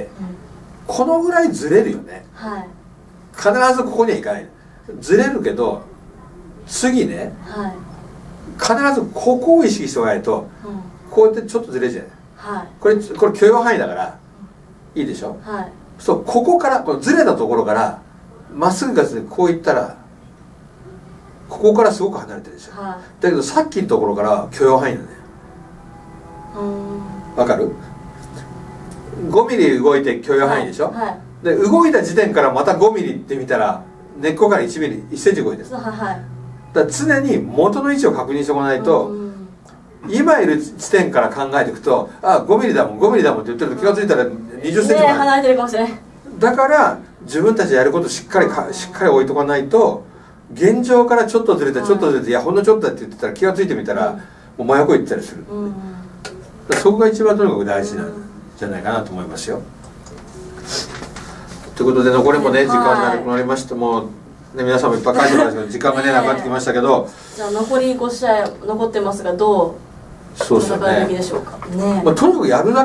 うん、このぐらいずれるよね、はい、必ずここにはいかない。ずれるけど次ね、はい、必ずここを意識しておかないと、うん、こうやってちょっとずれるじゃない、はい、これこれ許容範囲だから、うん、いいでしょ、はい、そうここからこのずれたところからまっすぐかつでこういったらここからすごく離れてるでしょ、はい、だけどさっきのところから許容範囲なんだよ。わかる？ごミリ動いて許容範囲でしょ、はいはい、で動いた時点からまたごミリって見たら根っこからいちミリいっセンチ動いてる、はい、だから常に元の位置を確認しておかないと、今いる地点から考えていくとあごミリだもんごミリだもんって言ってると気が付いたらにじゅっセンチも離れてるかもしれない。 だから自分たちでやることをしっかりかしっかり置いとかないと、現状からちょっとずれてちょっとずれて、いやほんのちょっとだって言ってたら気が付いてみたら、もう真横行ったりする、うん、そこが一番とにかく大事なんじゃないかなと思いますよ。ということで残りもね時間がなくなりまして、もう、ね、皆さんもいっぱい書いてますけど時間がねなくなってきましたけど、 じゃあ残りご試合残ってますがどう戦うべきでしょうかね。 まあ、とにかくやるだけ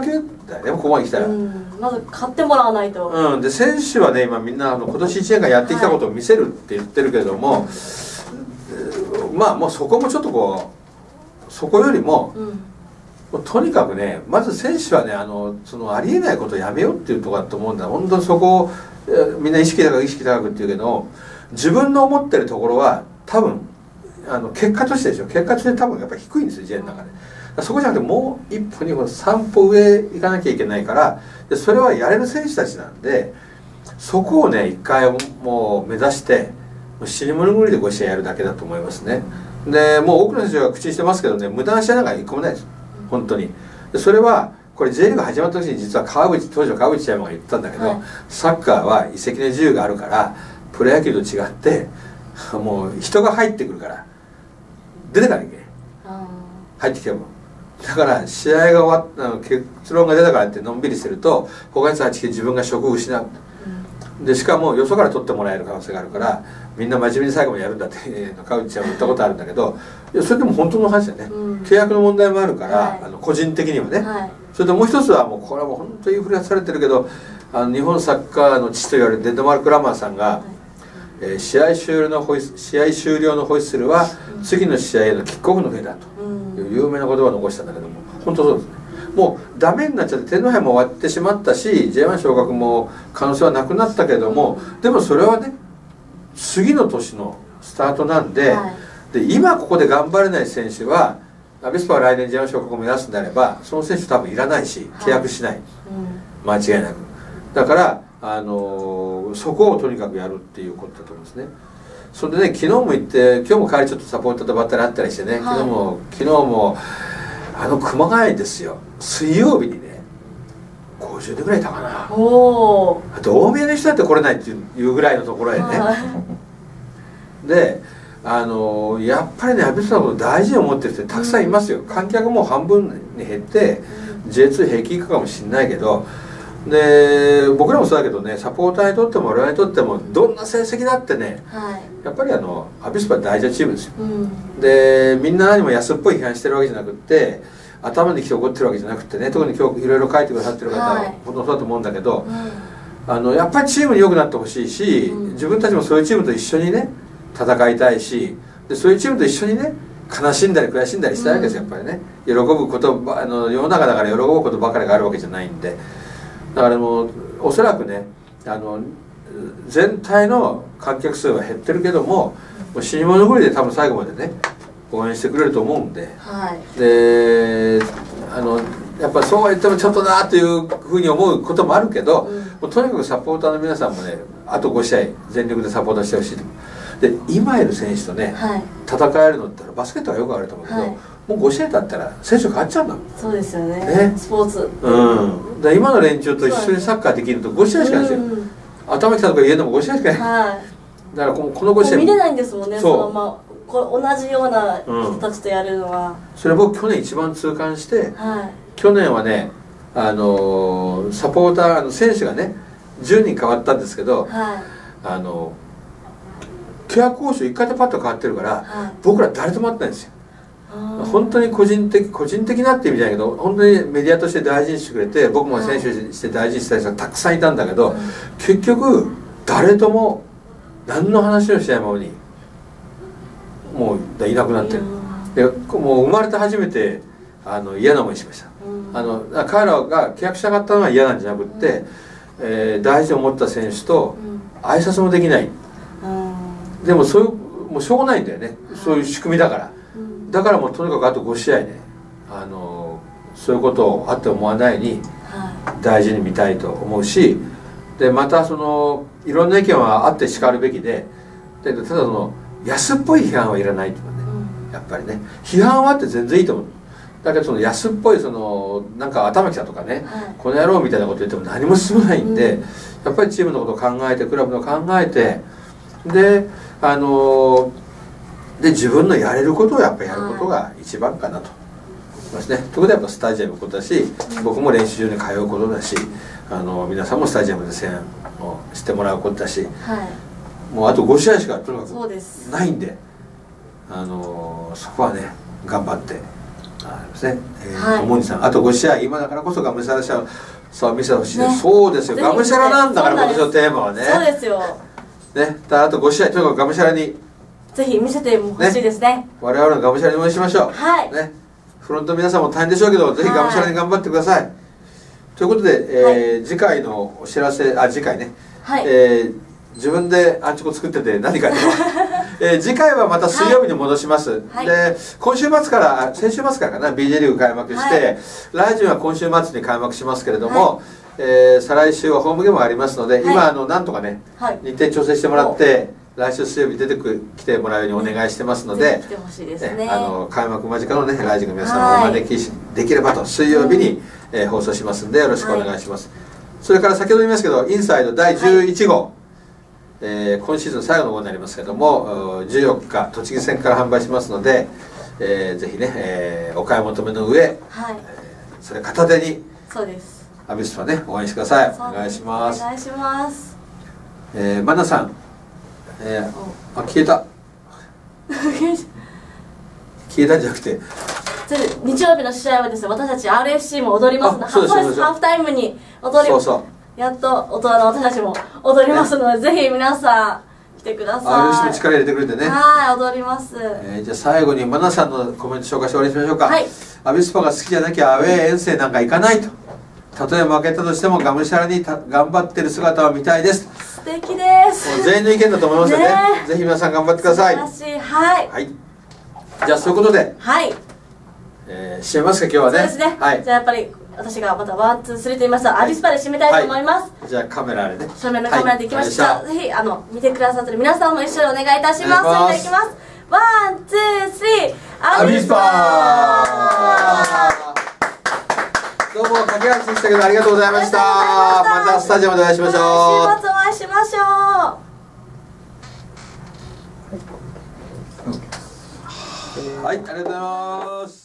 だよね、ここまで来たら。 まず買ってもらわないと。 うん、で選手はね今みんなあの今年いちねんかんやってきたことを見せるって言ってるけれども、はい、まあもうそこもちょっとこうそこよりも、うん、もうとにかくねまず選手はねあのそのありえないことをやめようっていうところだと思うんだ。本当にそこをみんな意識高く意識高くっていうけど、自分の思ってるところは多分あの結果としてでしょ、結果として多分やっぱり低いんですよ、ジェの中で。そこじゃなくてもう一歩二歩三歩上行かなきゃいけないから、でそれはやれる選手たちなんで、そこをね一回もう目指してもう死に物狂いでご試合やるだけだと思いますね。でもう多くの選手が口にしてますけどね、無駄な試合なんか一個もないです本当に。でそれはこれ J リーグ始まった時に実は川口当時の川口チェアマンが言ったんだけど、はい、サッカーは移籍の自由があるからプロ野球と違ってもう人が入ってくるから出てかなきゃいけない、入ってきても。だから試合が終わった結論が出たからってのんびりしてると他のやつが来て自分が職を失う、うん、でしかもよそから取ってもらえる可能性があるからみんな真面目に最後までやるんだって川内ちゃんも言ったことあるんだけど、いやそれでも本当の話だね、うん、契約の問題もあるから、はい、あの個人的にはね、はい、それともう一つはもうこれはもう本当にインフレされてるけど、あの日本サッカーの父と言われるデッドマルク・ラマーさんが、はいえー、試合終了のホイス試合終了のホイッスルは次の試合へのキックオフの笛だという有名な言葉を残したんだけども、本当そうですね。もうダメになっちゃって天皇杯も終わってしまったし ジェイワン 昇格も可能性はなくなったけども、でもそれはね次の年のスタートなんで、はい、で今ここで頑張れない選手はアビスパは来年 ジェイワン 昇格を目指すんであればその選手多分いらないし契約しない、はいうん、間違いなく。だからあのー、そこをとにかくやるっていうことだと思うんですね。それでね昨日も行って今日も帰りちょっとサポーターとばったり会ったりしてね、はい、昨日も昨日もあの熊谷ですよ、水曜日にねごじゅうどぐらいいたかな。おあと大宮の人だって来れないっていうぐらいのところへね、はい、であのー、やっぱりねアビスパのこと大事に思ってる人たくさんいますよ、うん、観客も半分に減って、うん、ジェイツー 平均以下かもしれないけど、で僕らもそうだけどねサポーターにとっても我々にとってもどんな成績だってね、はい、やっぱりあのアビスパは大事なチームですよ、うん、でみんな何も安っぽい批判してるわけじゃなくって頭にきて怒ってるわけじゃなくてね、特に今日いろいろ書いてくださってる方は、はい、本当そうだと思うんだけど、うん、あのやっぱりチームに良くなってほしいし、うん、自分たちもそういうチームと一緒にね戦いたいし、でそういうチームと一緒にね悲しんだり悔しんだりしたいわけですよ、やっぱりね。喜ぶことあの世の中だから喜ぶことばかりがあるわけじゃないんで。だからもうおそらくねあの全体の観客数は減ってるけども、もう死に物狂いで多分最後までね応援してくれると思うんで、はい、であのやっぱそうは言ってもちょっとなというふうに思うこともあるけど、うん、もうとにかくサポーターの皆さんもねあとご試合全力でサポーターしてほしいと。で今いる選手とね、はい、戦えるのってバスケットはよくあると思うけど、はい、もうご試合経ったら選手変わっちゃうんだもん。 そうですよね、ねスポーツ、 うん、だ今の連中と一緒にサッカーできるとご試合しかないですよ、うん、頭きたとか言えんのもご試合しかない、はい、だからこのこのご試合見れないんですもんね、そのままこ同じような人たちとやるのは、 うん、それ僕去年一番痛感して、はい、去年はねあのー、サポーターあの選手がねじゅうにん変わったんですけど、はい、あの契約交渉いっかいでパッと変わってるから、はい、僕ら誰とも会ってないんですよ。本当に個人的個人的なって意味じゃないけど本当にメディアとして大事にしてくれて、僕も選手として大事にした人がたくさんいたんだけど、はい、結局誰とも何の話をしないままにもういなくなってる。でもう生まれて初めてあの嫌な思いしました。あの彼らが契約したかったのは嫌なんじゃなくって、えー、大事に思った選手と挨拶もできない。でもそういうもうしょうがないんだよね、そういう仕組みだから。だからもうとにかくあとご試合ねあのそういうことをあって思わないに大事に見たいと思うし、でまたそのいろんな意見はあってしかるべきで、でただその安っぽい批判はいらないっていうのね、やっぱりね批判はあって全然いいと思う。だけどその安っぽいそのなんか頭きたとかね、はい、この野郎みたいなこと言っても何も進まないんで、うん、やっぱりチームのことを考えてクラブの考えてであので自分のやれることをやっぱりやることが一番かなと思いますね。ということでやっぱスタジアムのことだし、僕も練習場に通うことだし、あの皆さんもスタジアムで声援をしてもらうことだし、はい、もうあとご試合しかとにかくないんで、あのそこはね頑張ってあですね、えーはい、モニさん、あとご試合、今だからこそがむしゃらしゃさあ見せてほしいです、ね、そうですよ、がむしゃらなんだから、今年のテーマはね、 そうですよ、 ね、あとご試合、とにかくがむしゃらにぜひ見せてほしいですね、 我々のがむしゃらに応援しましょう、はい、ね、フロント皆さんも大変でしょうけど、ぜひがむしゃらに頑張ってください。はい、ということで、えーはい、次回のお知らせ、あ、次回ね、はい、えー、自分でアンチコ作ってて何かでも、えー、次回はまた水曜日に戻します、はい、で今週末から先週末からかな ビージェー リーグ開幕して、はい、ライジンは今週末に開幕しますけれども、はい、えー、再来週はホームゲームがありますので、はい、今あのなんとかね、はい、日程調整してもらって来週水曜日出てく来てもらうようにお願いしてますので、来てほしいですね、あの開幕間近のねライジンの皆さんをお招きしできればと水曜日に、えー、放送しますんでよろしくお願いします、はい、それから先ほど言いましたけどインサイドだいじゅういちごう、はい、えー、今シーズン最後の号になりますけどもじゅうよっか栃木戦から販売しますので、えー、ぜひね、えー、お買い求めの上、はい、えー、それ片手にそうですアビスパね応援してください。お願いします。 お願いします。 えー、マナさん、えー、あ消えた消えたんじゃなくて日曜日の試合はですね、私たち アールエフシー も踊りますので、ハーフタイムに踊ります。そうそう、やっと大人の私たちも踊りますので、ね、ぜひ皆さん来てください。 アールエフシー も力入れてくれてね、はい、踊ります、 えー、じゃあ最後にマナさんのコメント紹介して終わりにしましょうか。はい、アビスパが好きじゃなきゃアウェー遠征なんか行かないと、たとえ負けたとしてもがむしゃらに頑張ってる姿を見たいです。 素敵です。 もう全員の意見だと思いますよね。ね、ぜひ皆さん頑張ってください。 素晴らしい、はい、 はい、じゃあそういうことで、はい、えー、締めますか今日はね。そうですね、はい、 じゃあやっぱり私がまたワンツースリーと言いますと、アビスパで締めたいと思います、 はい、じゃあカメラでね、 正面のカメラでいきました、はい、ぜひあの見てくださってる皆さんも一緒にお願いいたします。それではいきます、ワンツースリー、 アビスパー。どうも駆け足でしたけどありがとうございました。またスタジアムでお会いしましょう。 週末お会いしましょう。 はい、ありがとうございます。